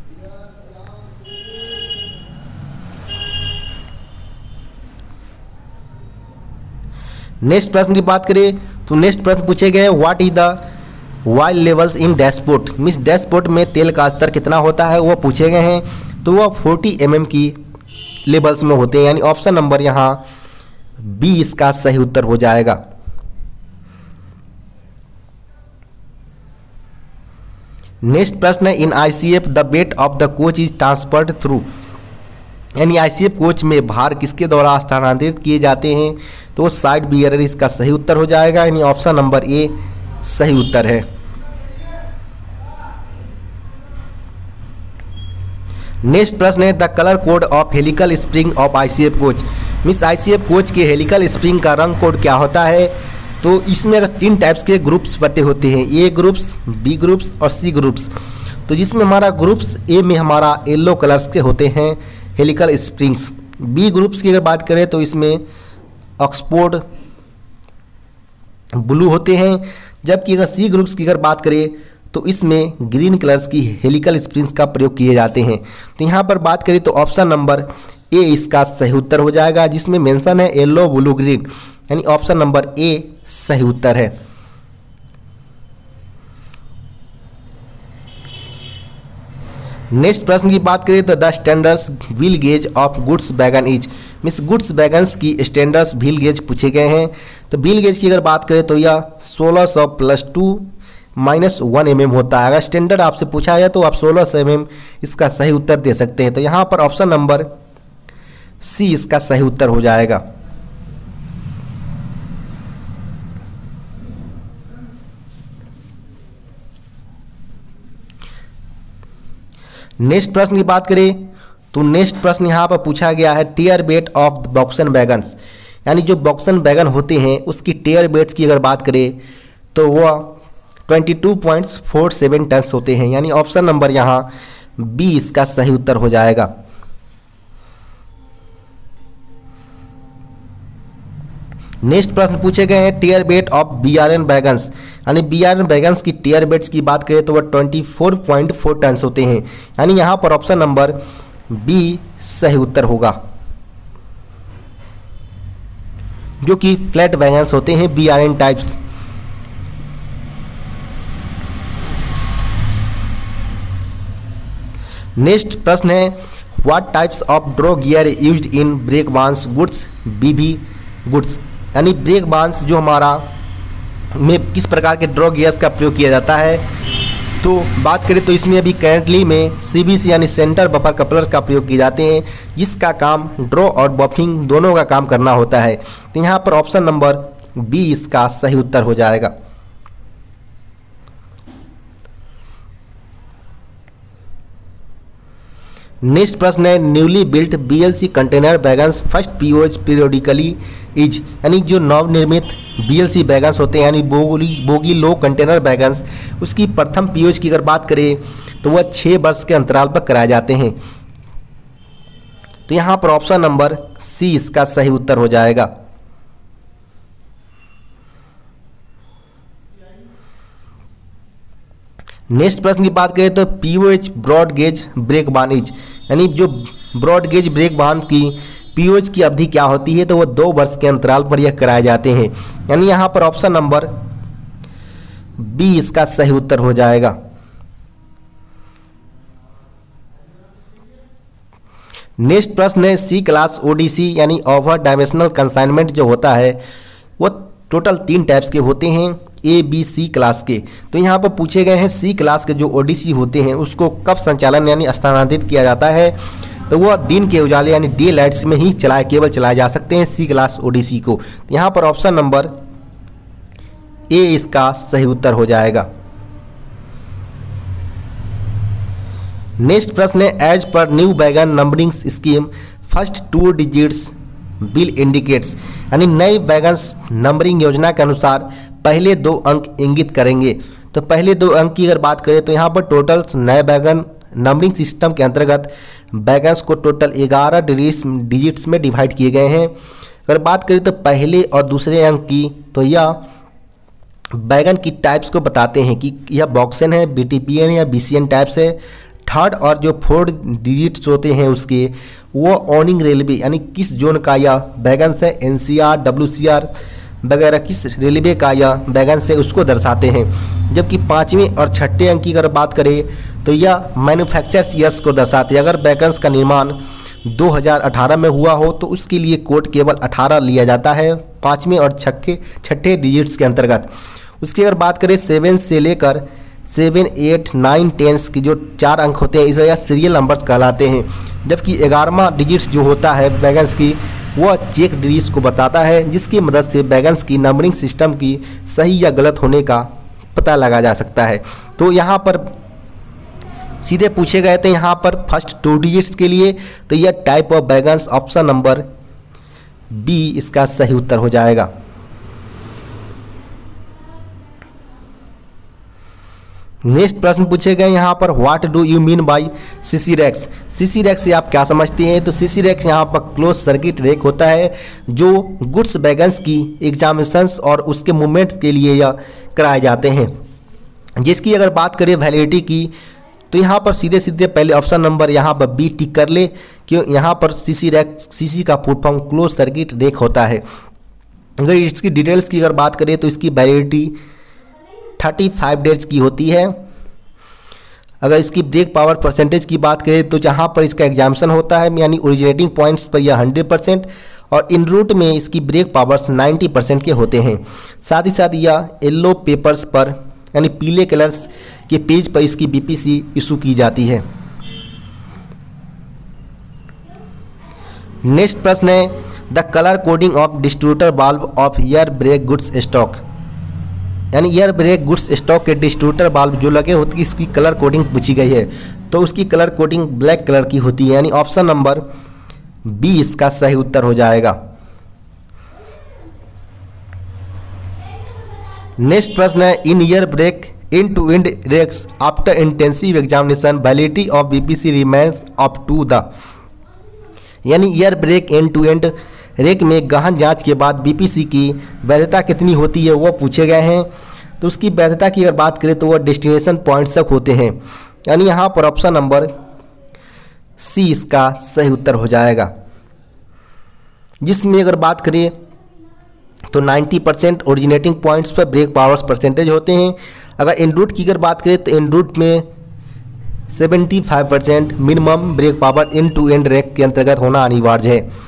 [SPEAKER 1] नेक्स्ट प्रश्न की बात करें तो नेक्स्ट प्रश्न पूछे गए what is the oil levels in dashboard, means dashboard में तेल का स्तर कितना होता है वो पूछे गए हैं तो वह चालीस एम एम की लेवल्स में होते हैं। यानी ऑप्शन नंबर यहाँ बी इसका सही उत्तर हो जाएगा। नेक्स्ट प्रश्न है in ICF the weight of the coach is transferred through, यानी आईसीएफ कोच में भार किसके द्वारा स्थानांतरित किए जाते हैं तो साइड बियरर इसका सही उत्तर हो जाएगा। यानी ऑप्शन नंबर ए सही उत्तर है। नेक्स्ट प्रश्न है the colour code of helical spring of ICF coach, means ICF coach के हेलिकल स्प्रिंग का रंग कोड क्या होता है। तो इसमें अगर तीन टाइप्स के ग्रुप्स बटे होते हैं, ए ग्रुप्स, बी ग्रुप्स और सी ग्रुप्स। तो जिसमें हमारा ग्रुप्स ए में हमारा येलो कलर्स के होते हैं हेलिकल स्प्रिंग्स। बी ग्रुप्स की अगर बात करें तो इसमें ऑक्सफोर्ड ब्लू होते हैं, जबकि अगर सी ग्रुप्स की अगर बात करें तो इसमें ग्रीन कलर्स की हेलिकल स्प्रिंग्स का प्रयोग किए जाते हैं। तो यहाँ पर बात करें तो ऑप्शन नंबर ए इसका सही उत्तर हो जाएगा, जिसमें मेंशन है येलो ब्लू ग्रीन। यानी ऑप्शन नंबर ए सही उत्तर है। नेक्स्ट प्रश्न की बात करें तो the standards wheel gauge of goods wagon is, means goods wagons की स्टैंडर्ड्स व्हील गेज पूछे गए हैं। तो व्हील गेज की अगर बात करें तो यह सोलह सौ plus two minus one M M होता है। अगर स्टैंडर्ड आपसे पूछा जाए तो आप सोलह एम एम इसका सही उत्तर दे सकते हैं। तो यहाँ पर ऑप्शन नंबर सी इसका सही उत्तर हो जाएगा। नेक्स्ट प्रश्न की बात करें तो नेक्स्ट प्रश्न यहाँ पर पूछा गया है tare weight of BOXN wagons, यानी जो बॉक्सन वैगन होते हैं उसकी टेयर वेट्स की अगर बात करें तो वह बाईस पॉइंट चार सात टन होते हैं, यानी ऑप्शन नंबर यहाँ बी इसका सही उत्तर हो जाएगा। नेक्स्ट प्रश्न पूछे गए हैं tare weight of B R N wagons, यानी बी आर एन वैगन्स की टेयर वेट्स की बात करें तो वह चौबीस पॉइंट चार टन होते हैं, यानी यहाँ पर ऑप्शन नंबर बी सही उत्तर होगा, जो कि फ्लैट वैगन्स होते हैं B R N types. Next प्रश्न है what types of draw gear used in brake vans goods BB goods, यानी ब्रेक बांस जो हमारा में किस प्रकार के ड्रॉ गियर्स का प्रयोग किया जाता है। तो बात करें तो इसमें अभी करेंटली में सीबीसी यानी सेंटर बफर कपलर्स का प्रयोग किए जाते हैं, जिसका काम ड्रॉ और बफिंग दोनों का काम करना होता है। तो यहाँ पर ऑप्शन नंबर बी इसका सही उत्तर हो जाएगा। नेक्स्ट प्रश्न है newly built BLC container wagons first POH periodically is, यानी जो नवनिर्मित बीएलसी वैगन्स होते हैं यानी bogie bogie low container wagons, उसकी प्रथम पीओएच की अगर बात करें तो वह छः वर्ष के अंतराल पर कराए जाते हैं। तो यहाँ पर ऑप्शन नंबर सी इसका सही उत्तर हो जाएगा। नेक्स्ट प्रश्न की बात करें तो POH broad gauge brake van is, यानी जो ब्रॉड गेज ब्रेक बान की पीओएच की अवधि क्या होती है तो वो दो वर्ष के अंतराल पर यह कराए जाते हैं, यानी यहाँ पर ऑप्शन नंबर बी इसका सही उत्तर हो जाएगा। नेक्स्ट प्रश्न है सी क्लास ओडीसी यानी ओवर डायमेंशनल कंसाइनमेंट जो होता है वो टोटल तीन टाइप्स के होते हैं ए बी सी क्लास के। तो यहाँ पर पूछे गए हैं सी क्लास के जो ओडीसी होते हैं उसको कब संचालन यानी स्थानांतरित किया जाता है, तो वह दिन के उजाले यानी डे लाइट्स में ही चलाए केवल चलाए जा सकते हैं सी क्लास ओडीसी को। तो यहाँ पर ऑप्शन नंबर ए इसका सही उत्तर हो जाएगा। नेक्स्ट प्रश्न है as per new wagon numbering scheme first two digits will indicates, यानी नई वैगन्स नंबरिंग योजना के अनुसार पहले दो अंक इंगित करेंगे। तो पहले दो अंक की अगर बात करें तो यहाँ पर टोटल नए वैगन नंबरिंग सिस्टम के अंतर्गत वैगन्स को टोटल ग्यारह डिजिट्स में डिवाइड किए गए हैं। अगर बात करें तो पहले और दूसरे अंक की तो यह वैगन की टाइप्स को बताते हैं कि यह बॉक्सन है, बीटीपीएन या बीसीएन टाइप्स है। थर्ड और जो फोर्थ डिजिट्स होते हैं उसके वो ऑनिंग रेलवे यानी किस जोन का यह वैगन्स है, एनसीआर डब्ल्यूसीआर वगैरह किस रेलवे का यह वैगन्स है उसको दर्शाते हैं। जबकि पाँचवें और छठे अंक की अगर बात करें तो यह मैन्युफैक्चरर्स ईयर्स को दर्शाते हैं। अगर वैगन्स का निर्माण दो हज़ार अठारह में हुआ हो तो उसके लिए कोड केवल अठारह लिया जाता है पाँचवें और छठे छठे डिजिट्स के अंतर्गत। उसकी अगर बात करें सेवन से लेकर सेवन एट नाइन टेंस की जो चार अंक होते हैं इसे यह सीरियल नंबर्स कहलाते हैं। जबकि ग्यारहवां डिजिट्स जो होता है वैगन्स की वह चेक डिजिट्स को बताता है, जिसकी मदद से वैगन्स की नंबरिंग सिस्टम की सही या गलत होने का पता लगा जा सकता है। तो यहाँ पर सीधे पूछे गए थे यहाँ पर फर्स्ट टू डिजिट्स के लिए, तो यह type of wagons option number B इसका सही उत्तर हो जाएगा। नेक्स्ट प्रश्न पूछे गए यहाँ पर what do you mean by CC racks. CC rack से आप क्या समझते हैं, तो सीसी रैक्स यहाँ पर क्लोज सर्किट रैक होता है जो गुड्स वैगन्स की एग्जामिनेशंस और उसके मूवमेंट्स के लिए यह कराए जाते हैं। जिसकी अगर बात करें वैलिडिटी की तो यहाँ पर सीधे सीधे पहले ऑप्शन नंबर यहाँ पर बी टिक कर ले, क्यों यहाँ पर सीसी रैक सीसी का full form close circuit rack होता है। अगर इसकी डिटेल्स की अगर बात करें तो इसकी वैलिडिटी थर्टी फाइव डेज की होती है। अगर इसकी ब्रेक पावर परसेंटेज की बात करें तो जहाँ पर इसका एग्जाम्पशन होता है यानी ओरिजिनेटिंग पॉइंट्स पर यह हंड्रेड परसेंट और इन रूट में इसकी ब्रेक पावर्स नाइन्टी परसेंट के होते हैं। साथ ही साथ यह येलो पेपर्स पर यानी पीले कलर्स के पेज पर इसकी बीपीसी इशू की जाती है। नेक्स्ट प्रश्न है the colour coding of distributor valve of air brake goods stock, यानी एयर ब्रेक गुड्स स्टॉक के डिस्ट्रीब्यूटर वाल्व जो लगे होते हैं इसकी कलर कोडिंग पूछी गई है, तो उसकी कलर कोडिंग ब्लैक कलर की होती है, यानी ऑप्शन नंबर बी इसका सही उत्तर हो जाएगा। नेक्स्ट प्रश्न है in air brake in to end rakes after intensive examination validity of BPC remains up to the, यानी air brake end to end rake में गहन जांच के बाद बीपीसी की वैधता कितनी होती है वो पूछे गए हैं। तो उसकी वैधता की अगर बात करें तो वह डेस्टिनेशन पॉइंट्स तक होते हैं, यानी यहाँ पर ऑप्शन नंबर सी इसका सही उत्तर हो जाएगा। जिसमें अगर बात करें तो नब्बे परसेंट ओरिजिनेटिंग पॉइंट्स पर ब्रेक पावर्स परसेंटेज होते हैं। अगर इन रूट की अगर बात करें तो इन रूट में पचहत्तर percent minimum brake power in to end rake के अंतर्गत होना अनिवार्य है।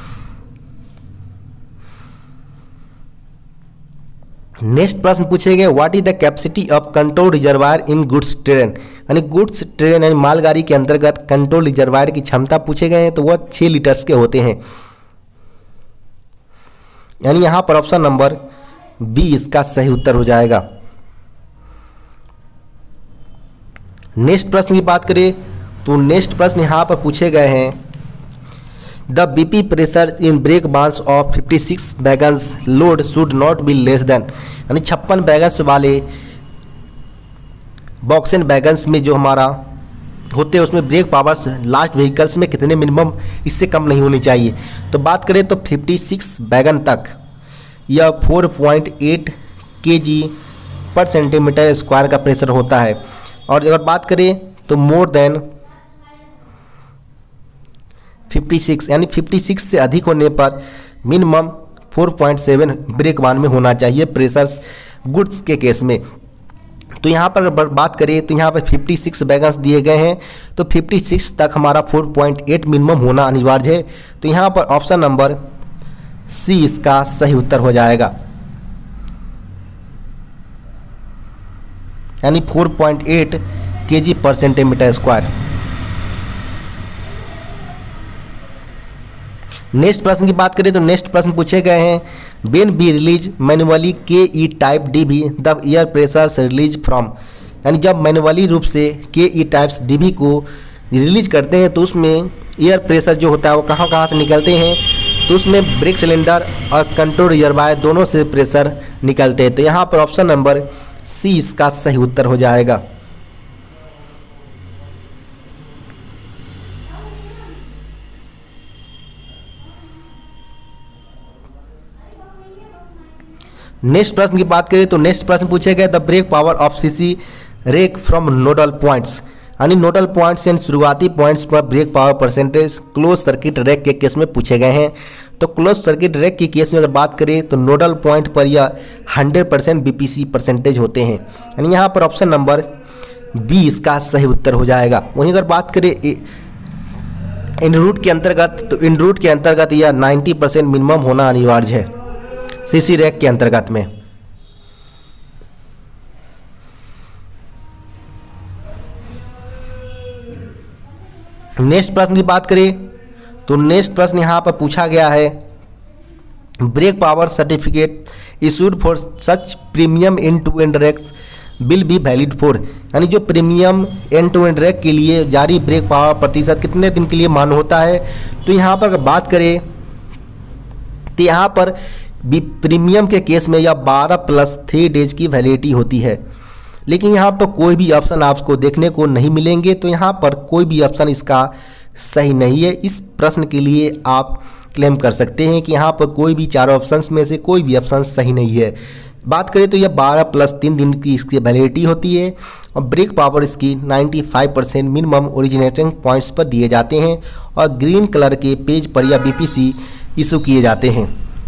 [SPEAKER 1] नेक्स्ट प्रश्न पूछे गए what is the capacity of control reservoir in goods train, यानी गुड्स ट्रेन यानी मालगाड़ी के अंतर्गत कंट्रोल रिजर्वायर की क्षमता पूछे गए हैं, तो वह छः लीटर्स के होते हैं, यानी यहाँ पर ऑप्शन नंबर बी इसका सही उत्तर हो जाएगा। नेक्स्ट प्रश्न की बात करें तो नेक्स्ट प्रश्न यहाँ पर पूछे गए हैं the BP pressure in brake vans of छप्पन wagons load should not be less than, यानी छप्पन वैगन्स वाले बॉक्स एंड वैगन्स में जो हमारा होते हैं उसमें ब्रेक पावर्स लास्ट व्हीकल्स में कितने मिनिमम इससे कम नहीं होनी चाहिए। तो बात करें तो छप्पन वैगन तक यह चार पॉइंट आठ केजी पर सेंटीमीटर स्क्वायर का प्रेशर होता है, और अगर बात करें तो मोर देन छप्पन यानी छप्पन से अधिक होने पर मिनिमम चार पॉइंट सात ब्रेक बान में होना चाहिए प्रेशर्स गुड्स के केस में। तो यहाँ पर अगर बात करें तो यहाँ पर छप्पन वैगन्स दिए गए हैं, तो छप्पन तक हमारा चार पॉइंट आठ मिनिमम होना अनिवार्य है। तो यहाँ पर ऑप्शन नंबर सी इसका सही उत्तर हो जाएगा, यानी चार पॉइंट आठ केजी पर सेंटीमीटर स्क्वायर। नेक्स्ट प्रश्न की बात करें तो नेक्स्ट प्रश्न पूछे गए हैं when B release manually K E type DB the air pressure release from, यानी जब मैनुअली रूप से के ई टाइप्स डीबी को रिलीज करते हैं तो उसमें एयर प्रेशर जो होता है वो कहाँ कहाँ से निकलते हैं, तो उसमें ब्रेक सिलेंडर और कंट्रोल रिजर्वायर दोनों से प्रेशर निकलते हैं। तो यहाँ पर ऑप्शन नंबर सी इसका सही उत्तर हो जाएगा। नेक्स्ट प्रश्न की बात करें तो नेक्स्ट प्रश्न पूछे गए the brake power of CC rake from nodal points, यानी नोडल पॉइंट्स यानी शुरुआती पॉइंट्स पर brake power percentage close circuit rake के केस में पूछे गए हैं। तो क्लोज सर्किट रेक के केस में अगर बात करें तो नोडल पॉइंट पर यह हंड्रेड परसेंट बीपीसी परसेंटेज होते हैं, यानी यहाँ पर ऑप्शन नंबर बी इसका सही उत्तर हो जाएगा। वहीं अगर बात करें इन रूट के अंतर्गत तो इन रूट के अंतर्गत यह नाइन्टी परसेंट मिनिमम होना अनिवार्य है सीसी रैक के अंतर्गत में। नेक्स्ट प्रश्न की बात करें तो नेक्स्ट प्रश्न यहां पर पूछा गया है brake power certificate issued for such premium in to end rakes will be valid for, यानी जो premium end to end rake के लिए जारी ब्रेक पावर प्रतिशत कितने दिन के लिए मान्य होता है। तो यहाँ पर अगर बात करें तो यहाँ पर प्रीमियम के केस में यह बारह प्लस थ्री डेज की वैलिडिटी होती है, लेकिन यहाँ पर कोई भी ऑप्शन आपको देखने को नहीं मिलेंगे। तो यहाँ पर कोई भी ऑप्शन इसका सही नहीं है। इस प्रश्न के लिए आप क्लेम कर सकते हैं कि यहाँ पर कोई भी चार ऑप्शंस में से कोई भी ऑप्शन सही नहीं है। बात करें तो यह बारह प्लस तीन दिन की इसकी वैलिडिटी होती है और ब्रेक पावर इसकी पचानवे परसेंट मिनिमम ओरिजिनेटिंग पॉइंट्स पर दिए जाते हैं और ग्रीन कलर के पेज पर यह बीपीसी इशू किए जाते हैं।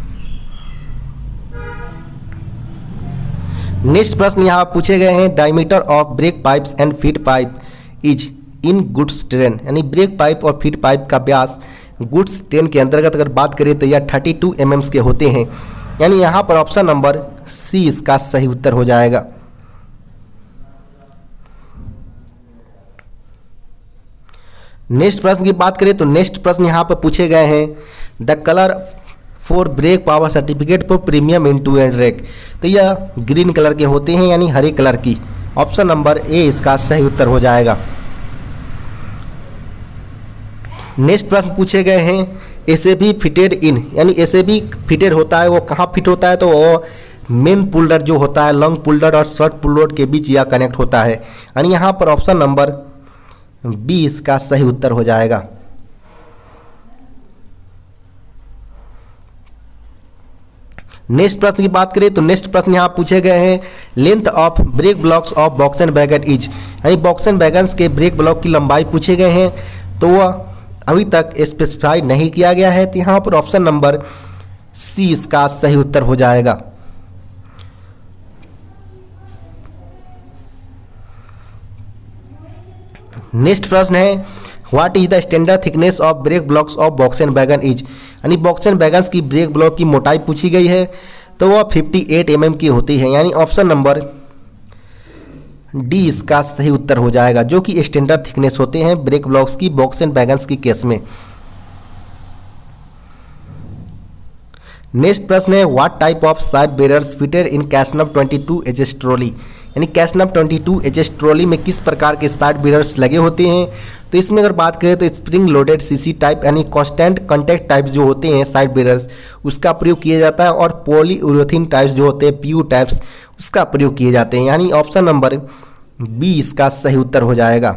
[SPEAKER 1] नेक्स्ट प्रश्न यहाँ पूछे गए हैं diameter of brake pipes and feed pipe is in goods train, यानी ब्रेक पाइप और फीड पाइप का व्यास गुड्स ट्रेन के अंतर्गत अगर बात करें तो यह थर्टी टू एम एम के होते हैं, यानी यहाँ पर ऑप्शन नंबर सी इसका सही उत्तर हो जाएगा। नेक्स्ट प्रश्न की बात करें तो नेक्स्ट प्रश्न यहाँ पर पूछे गए हैं, the colour for brake power certificate for premium into end rake. तो यह ग्रीन कलर के होते हैं, यानी हरे कलर की। ऑप्शन नंबर ए इसका सही उत्तर हो जाएगा। नेक्स्ट प्रश्न पूछे गए हैं, एसे भी फिटेड इन, यानी एसे भी फिटेड होता है, वो कहाँ फिट होता है, तो वो मेन पुल्डर जो होता है, लॉन्ग पुल्डर और शॉर्ट पुल्डर के बीच यह कनेक्ट होता है, यानी यहाँ पर ऑप्शन नंबर बी इसका सही उत्तर हो जाएगा। नेक्स्ट प्रश्न की बात करें तो नेक्स्ट प्रश्न यहाँ पूछे गए हैं, length of brake blocks of box end wagon is, यानी बॉक्स एंड वैगन्स के ब्रेक ब्लॉक की लंबाई पूछे गए हैं, तो वह अभी तक स्पेसिफाई नहीं किया गया है, तो यहाँ पर ऑप्शन नंबर सी इसका सही उत्तर हो जाएगा। नेक्स्ट प्रश्न है, what is the standard thickness of brake blocks of box end wagon is, यानी बॉक्स एंड वैगन्स की ब्रेक ब्लॉक की मोटाई पूछी गई है, तो वह अट्ठावन एम एम की होती है, यानी ऑप्शन नंबर डी इसका सही उत्तर हो जाएगा, जो कि स्टैंडर्ड थिकनेस होते हैं ब्रेक ब्लॉक्स की बॉक्स एंड वैगन्स की केस में। नेक्स्ट प्रश्न है, what type of side barriers fitted in casnub twenty two H S trolley, यानी casnub twenty two H S trolley में किस प्रकार के साइड बैरियर्स लगे होते हैं। तो इसमें अगर बात करें तो स्प्रिंग लोडेड सीसी टाइप, यानी कांस्टेंट कांटेक्ट टाइप्स जो होते हैं साइड बैरियर्स, उसका प्रयोग किया जाता है, और पॉलीयूरेथीन टाइप्स जो होते हैं पीयू टाइप्स, उसका प्रयोग किए जाते हैं, यानी ऑप्शन नंबर बी इसका सही उत्तर हो जाएगा।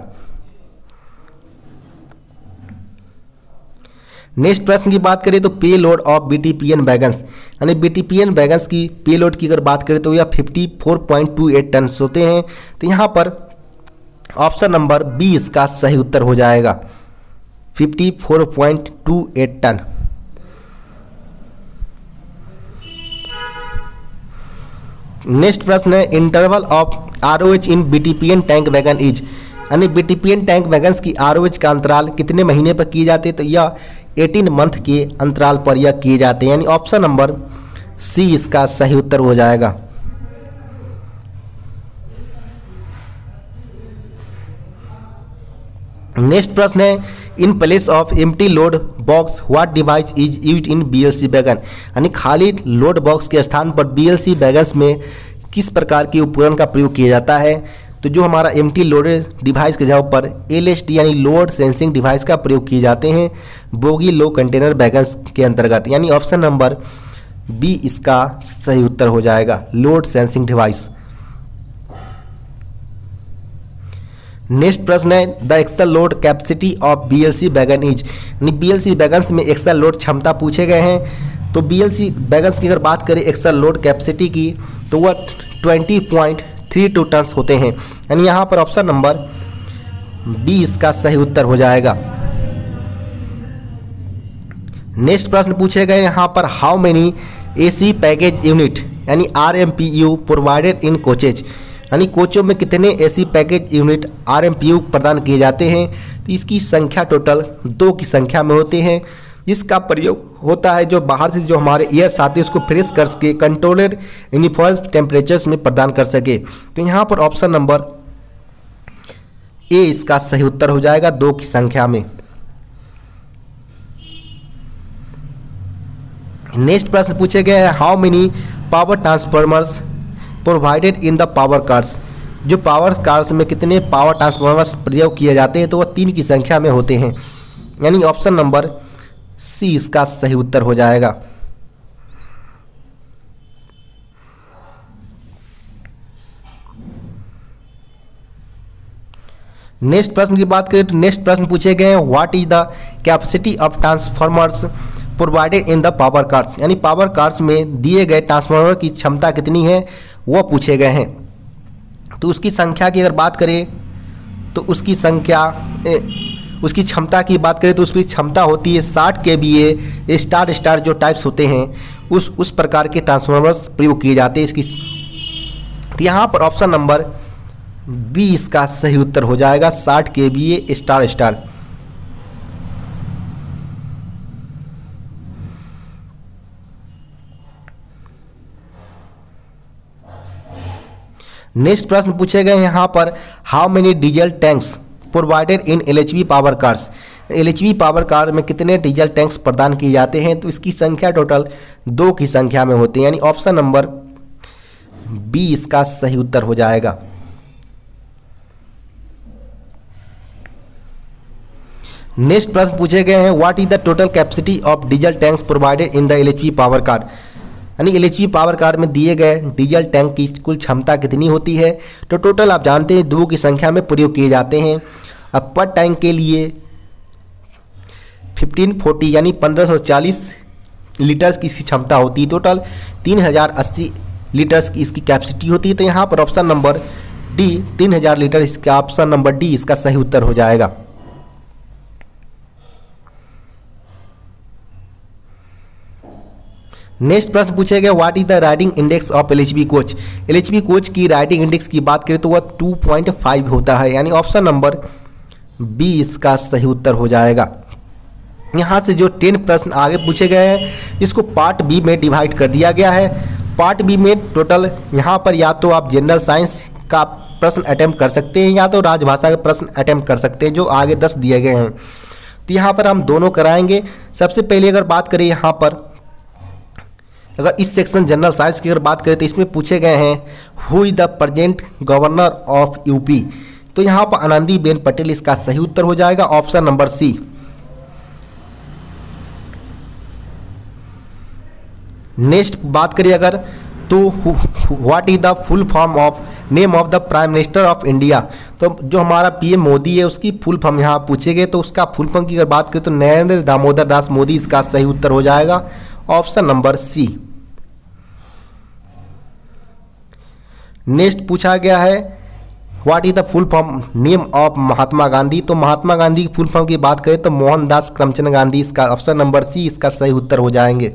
[SPEAKER 1] नेक्स्ट प्रश्न की बात करें तो पे लोड ऑफ बीटीपीएन वैगन्स, यानी बीटीपीएन वैगन्स की पे लोड की अगर बात करें तो यह चौवन पॉइंट टू एट टन होते हैं, तो यहाँ पर ऑप्शन नंबर बी इसका सही उत्तर हो जाएगा, चौवन point two eight ton. Next प्रश्न है, interval of ROH in BTPN tank wagon is, यानी बीटीपीएन टैंक वैगन्स की आरओएच का अंतराल कितने महीने पर किए जाते हैं, तो यह अठारह मंथ के अंतराल पर यह किए जाते हैं, यानी ऑप्शन नंबर सी इसका सही उत्तर हो जाएगा। नेक्स्ट प्रश्न है, in place of empty load box what device is used in BLC wagon, यानी खाली लोड बॉक्स के स्थान पर बीएलसी वैगन्स में किस प्रकार के उपकरण का प्रयोग किया जाता है। तो जो हमारा एम्प्टी लोडेड डिवाइस के जगह पर एलएसडी यानी लोड सेंसिंग डिवाइस का प्रयोग किए जाते हैं बोगी लो कंटेनर वैगन्स के अंतर्गत, यानी ऑप्शन नंबर बी इसका सही उत्तर हो जाएगा, लोड सेंसिंग डिवाइस। नेक्स्ट प्रश्न है, the axle load capacity of BLC wagon is, यानी बीएलसी वैगन्स में एक्सल लोड क्षमता पूछे गए हैं, तो बीएलसी वैगन्स की अगर बात करें एक्सल लोड कैपेसिटी की, तो वह twenty point three two ton होते हैं, यानी यहाँ पर ऑप्शन नंबर बी इसका सही उत्तर हो जाएगा। नेक्स्ट प्रश्न पूछे गए यहाँ पर, how many AC package unit यानी आरएमपीयू प्रोवाइडेड इन कोचेज, यानी कोचों में कितने एसी पैकेज यूनिट आरएमपीयू प्रदान किए जाते हैं। तो इसकी संख्या टोटल दो की संख्या में होते हैं, जिसका प्रयोग होता है जो बाहर से जो हमारे एयर्स आते हैं उसको फ्रेश करके कंट्रोल्ड यूनिफॉर्म टेम्परेचर्स में प्रदान कर सके। तो यहाँ पर ऑप्शन नंबर ए इसका सही उत्तर हो जाएगा, दो की संख्या में। नेक्स्ट प्रश्न पूछे गए हैं, how many power transformers provided in the power cards, जो पावर कार्ड्स में कितने पावर ट्रांसफॉर्मर्स प्रयोग किए जाते हैं, तो वह तीन की संख्या में होते हैं, यानी ऑप्शन नंबर सी इसका सही उत्तर हो जाएगा। नेक्स्ट प्रश्न की बात करें तो नेक्स्ट प्रश्न पूछे गए हैं, what is the capacity of transformers provided in the power cards, यानी पावर कार्ड्स में दिए गए ट्रांसफार्मर की क्षमता कितनी है वह पूछे गए हैं। तो उसकी संख्या की अगर बात करें तो उसकी संख्या ए, उसकी क्षमता की बात करें तो उसकी क्षमता होती है साठ K V A star star जो टाइप्स होते हैं उस उस प्रकार के ट्रांसफार्मर्स प्रयोग किए जाते हैं इसकी। तो यहाँ पर ऑप्शन नंबर बी इसका सही उत्तर हो जाएगा, साठ K V A star star. Next प्रश्न पूछे गए यहाँ पर, how many diesel tanks provided in L H P power cars. L H P power car में कितने डीजल टैंक्स प्रदान किए जाते हैं? तो इसकी संख्या टोटल दो की संख्या में होती है, यानी ऑप्शन नंबर बी इसका सही उत्तर हो जाएगा। नेक्स्ट प्रश्न पूछे गए हैं, what is the total capacity of diesel tanks provided in the L H P power car. यानी L H P power car में दिए गए डीजल टैंक की कुल क्षमता कितनी होती है? तो टोटल आप जानते हैं दो की संख्या में प्रयोग किए जाते हैं। अब पर टैंक के लिए पंद्रह सौ चालीस यानी पंद्रह सौ चालीस लीटर्स की इसकी क्षमता होती है। टोटल तीन हज़ार अस्सी लीटर्स की इसकी कैपेसिटी होती है। तो यहाँ पर ऑप्शन नंबर डी तीन हज़ार लीटर इसका ऑप्शन नंबर डी इसका सही उत्तर हो जाएगा। नेक्स्ट प्रश्न पूछे गए, what is the riding index of L H P coach. L H P coach की राइडिंग इंडेक्स की बात करें तो वह टू पॉइंट फाइव होता है, यानी ऑप्शन नंबर बी इसका सही उत्तर हो जाएगा। यहाँ से जो टेन प्रश्न आगे पूछे गए हैं इसको पार्ट बी में डिवाइड कर दिया गया है। पार्ट बी में टोटल यहाँ पर या तो आप जनरल साइंस का प्रश्न अटेम्प्ट कर सकते हैं या तो राजभाषा का प्रश्न अटेम्प्ट कर सकते हैं, जो आगे दस दिए गए हैं। तो यहाँ पर हम दोनों कराएंगे। सबसे पहले अगर बात करें यहाँ पर, अगर इस सेक्शन जनरल साइंस की अगर बात करें तो इसमें पूछे गए हैं, who is the present governor of UP. तो यहाँ पर आनंदीबेन पटेल इसका सही उत्तर हो जाएगा, ऑप्शन नंबर सी। नेक्स्ट बात करिए अगर, तो what is the full form of name of the prime minister of India. तो जो हमारा पीएम मोदी है उसकी फुल फॉर्म यहाँ पूछे गए, तो उसका फुल फॉर्म की अगर बात करें तो नरेंद्र दामोदर दास मोदी इसका सही उत्तर हो जाएगा, ऑप्शन नंबर सी। नेक्स्ट पूछा गया है, what is the full form name of Mahatma Gandhi. तो महात्मा गांधी की फुल फॉर्म की बात करें तो मोहनदास करमचंद गांधी इसका ऑप्शन नंबर सी इसका सही उत्तर हो जाएंगे।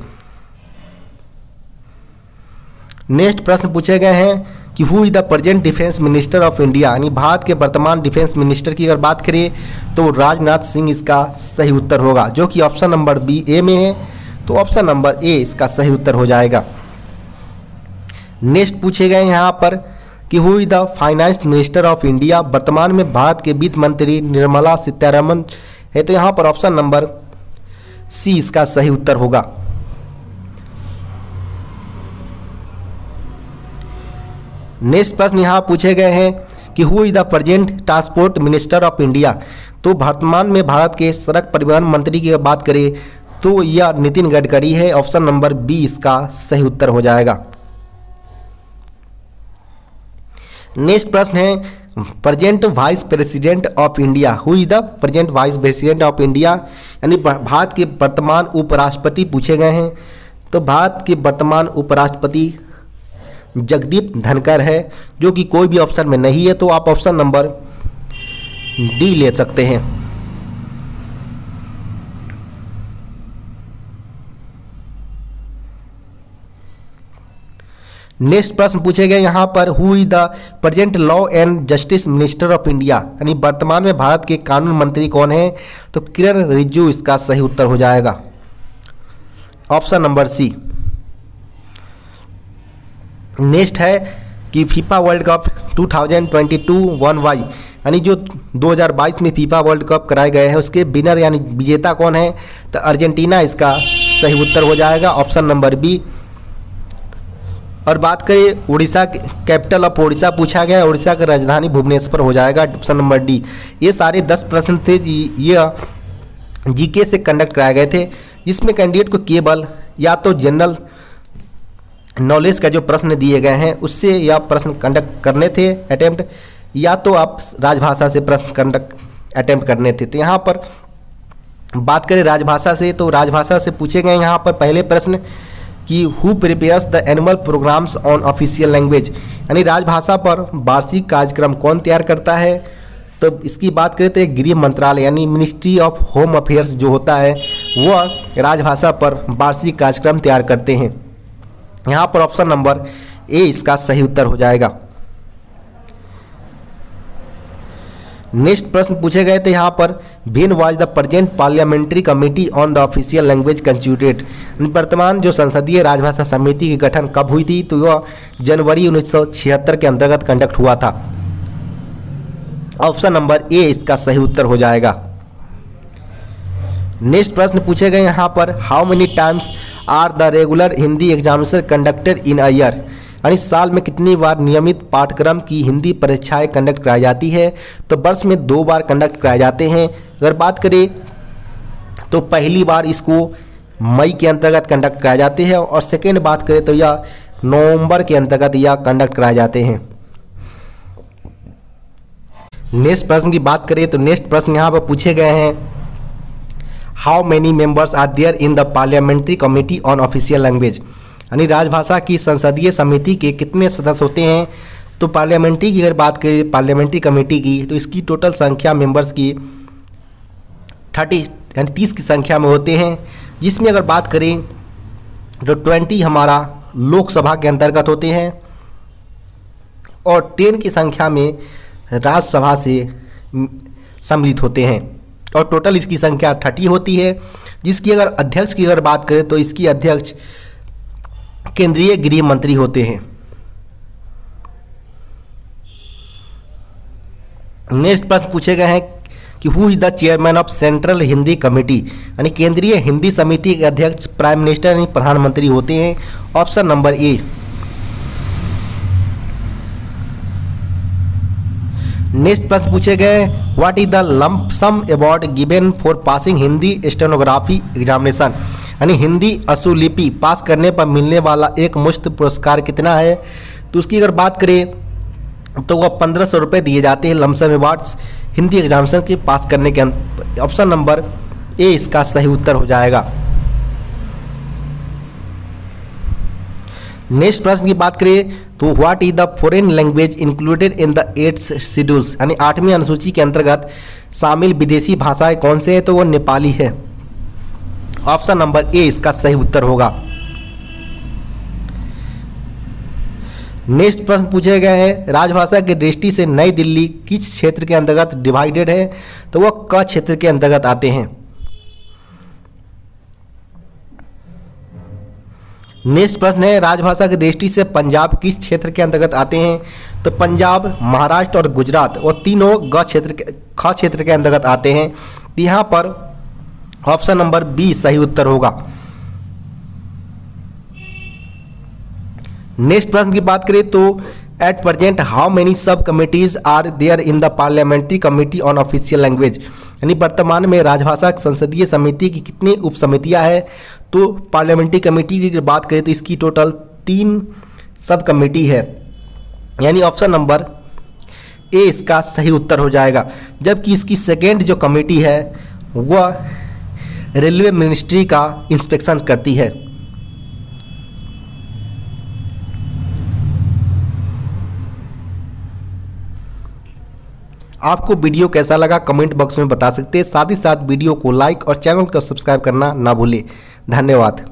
[SPEAKER 1] नेक्स्ट प्रश्न पूछे गए हैं कि who is the present defence minister of India. यानी भारत के वर्तमान डिफेंस मिनिस्टर की अगर बात करें तो राजनाथ सिंह इसका सही उत्तर होगा, जो कि ऑप्शन नंबर बी ए में है। तो ऑप्शन नंबर ए इसका सही उत्तर हो जाएगा। नेक्स्ट पूछे गए यहाँ पर कि who is the finance minister of India. वर्तमान में भारत के वित्त मंत्री निर्मला सीतारमण है। तो यहाँ पर ऑप्शन नंबर सी इसका सही उत्तर होगा। नेक्स्ट प्रश्न यहाँ पूछे गए हैं कि who is the present transport minister of India. तो वर्तमान में भारत के सड़क परिवहन मंत्री की बात करें तो यह नितिन गडकरी है, ऑप्शन नंबर बी इसका सही उत्तर हो जाएगा। नेक्स्ट प्रश्न है, present vice president of India. Who is the present vice president of India. यानी भारत के वर्तमान उपराष्ट्रपति पूछे गए हैं। तो भारत के वर्तमान उपराष्ट्रपति जगदीप धनखड़ है, जो कि कोई भी ऑप्शन में नहीं है। तो आप ऑप्शन नंबर डी ले सकते हैं। नेक्स्ट प्रश्न पूछे गए यहाँ पर, who is the present law and justice minister of India. यानी वर्तमान में भारत के कानून मंत्री कौन है। तो किरण रिजिजू इसका सही उत्तर हो जाएगा, ऑप्शन नंबर सी। नेक्स्ट है कि FIFA world cup two thousand twenty two won by, यानी जो दो हज़ार बाईस में फीफा वर्ल्ड कप कराए गए हैं उसके विनर यानी विजेता कौन है। तो अर्जेंटीना इसका सही उत्तर हो जाएगा, ऑप्शन नंबर बी। और बात करें उड़ीसा, कैपिटल ऑफ उड़ीसा पूछा गया है। उड़ीसा की राजधानी भुवनेश्वर हो जाएगा, ऑप्शन नंबर डी। ये सारे दस प्रश्न थे, ये जीके से कंडक्ट कराए गए थे, जिसमें कैंडिडेट को केवल या तो जनरल नॉलेज का जो प्रश्न दिए गए हैं उससे यह प्रश्न कंडक्ट करने थे अटेम्प्ट, या तो आप राजभाषा से प्रश्न कंडक्ट अटेम्प्ट करने थे। तो यहाँ पर बात करें राजभाषा से, तो राजभाषा से पूछे गए यहाँ पर पहले प्रश्न कि who prepares the annual programmes on official language. यानी राजभाषा पर वार्षिक कार्यक्रम कौन तैयार करता है। तो इसकी बात करें तो गृह मंत्रालय यानी मिनिस्ट्री ऑफ होम अफेयर्स जो होता है वह राजभाषा पर वार्षिक कार्यक्रम तैयार करते हैं। यहाँ पर ऑप्शन नंबर ए इसका सही उत्तर हो जाएगा। नेक्स्ट प्रश्न पूछे गए थे यहाँ पर, when was the present parliamentary committee on the official language constituted. वर्तमान जो संसदीय राजभाषा समिति की गठन कब हुई थी। तो यह जनवरी उन्नीस सौ छिहत्तर के अंतर्गत कंडक्ट हुआ था। ऑप्शन नंबर ए इसका सही उत्तर हो जाएगा। नेक्स्ट प्रश्न पूछे गए यहाँ पर, how many times are the regular Hindi examination conducted in a year, यानी साल में कितनी बार नियमित पाठ्यक्रम की हिंदी परीक्षाएं कंडक्ट कराई जाती है। तो वर्ष में दो बार कंडक्ट कराए जाते हैं। अगर बात करें तो पहली बार इसको मई के अंतर्गत कंडक्ट कराए जाते हैं और सेकेंड बात करें तो यह नवंबर के अंतर्गत यह कंडक्ट कराए जाते हैं। नेक्स्ट प्रश्न की बात करें तो नेक्स्ट प्रश्न यहाँ पर पूछे गए हैं, how many members are there in the parliamentary committee on official language, यानी राजभाषा की संसदीय समिति के कितने सदस्य होते हैं। तो पार्लियामेंट्री की अगर बात करें पार्लियामेंट्री कमेटी की तो इसकी टोटल संख्या मेंबर्स की थर्टी यानी तीस की संख्या में होते हैं, जिसमें अगर बात करें तो ट्वेंटी हमारा लोकसभा के अंतर्गत होते हैं और टेन की संख्या में राज्यसभा से सम्मिलित होते हैं और टोटल इसकी संख्या थर्टी होती है, जिसकी अगर अध्यक्ष की अगर बात करें तो इसकी अध्यक्ष केंद्रीय गृह मंत्री होते हैं। नेक्स्ट प्रश्न पूछे गए हैं कि who is the chairman of central Hindi committee, यानी केंद्रीय हिंदी समिति के अध्यक्ष प्राइम मिनिस्टर यानी प्रधानमंत्री होते हैं। ऑप्शन नंबर ए। नेक्स्ट प्रश्न पूछे गए, what is the lump sum award given for passing Hindi stenography examination, यानी हिंदी असुलिपि पास करने पर मिलने वाला एक मुश्त पुरस्कार कितना है। तो उसकी अगर बात करें तो वह पंद्रह सौ रुपये दिए जाते हैं लमसम अवार्ड्स हिंदी एग्जामिनेशन के पास करने के। ऑप्शन नंबर ए इसका सही उत्तर हो जाएगा। नेक्स्ट प्रश्न की बात करें तो what is the foreign language included in the eighth schedules, यानी आठवीं अनुसूची के अंतर्गत शामिल विदेशी भाषाएं कौन से हैं। तो वो नेपाली है। ऑप्शन नंबर ए इसका सही उत्तर होगा। नेक्स्ट प्रश्न पूछे गए हैं, राजभाषा की दृष्टि से नई दिल्ली किस क्षेत्र के अंतर्गत डिवाइडेड है। तो वह क क्षेत्र के अंतर्गत आते हैं। नेक्स्ट प्रश्न है, राजभाषा की दृष्टि से पंजाब किस क्षेत्र के अंतर्गत आते हैं। तो पंजाब, महाराष्ट्र और गुजरात वो तीनों ग क्षेत्र के ख क्षेत्र के अंतर्गत आते हैं। यहाँ पर ऑप्शन नंबर बी सही उत्तर होगा। नेक्स्ट प्रश्न की बात करें तो at present how many sub committees are there in the parliamentary committee on official language, यानी वर्तमान में राजभाषा संसदीय समिति की कितनी उप समितियाँ हैं। तो पार्लियामेंट्री कमेटी की बात करें तो इसकी टोटल तीन सब कमेटी है, यानी ऑप्शन नंबर ए इसका सही उत्तर हो जाएगा। जबकि इसकी सेकेंड जो कमेटी है वह रेलवे मिनिस्ट्री का इंस्पेक्शन करती है। आपको वीडियो कैसा लगा कमेंट बॉक्स में बता सकते हैं। साथ ही साथ वीडियो को लाइक और चैनल को सब्सक्राइब करना ना भूलें। धन्यवाद।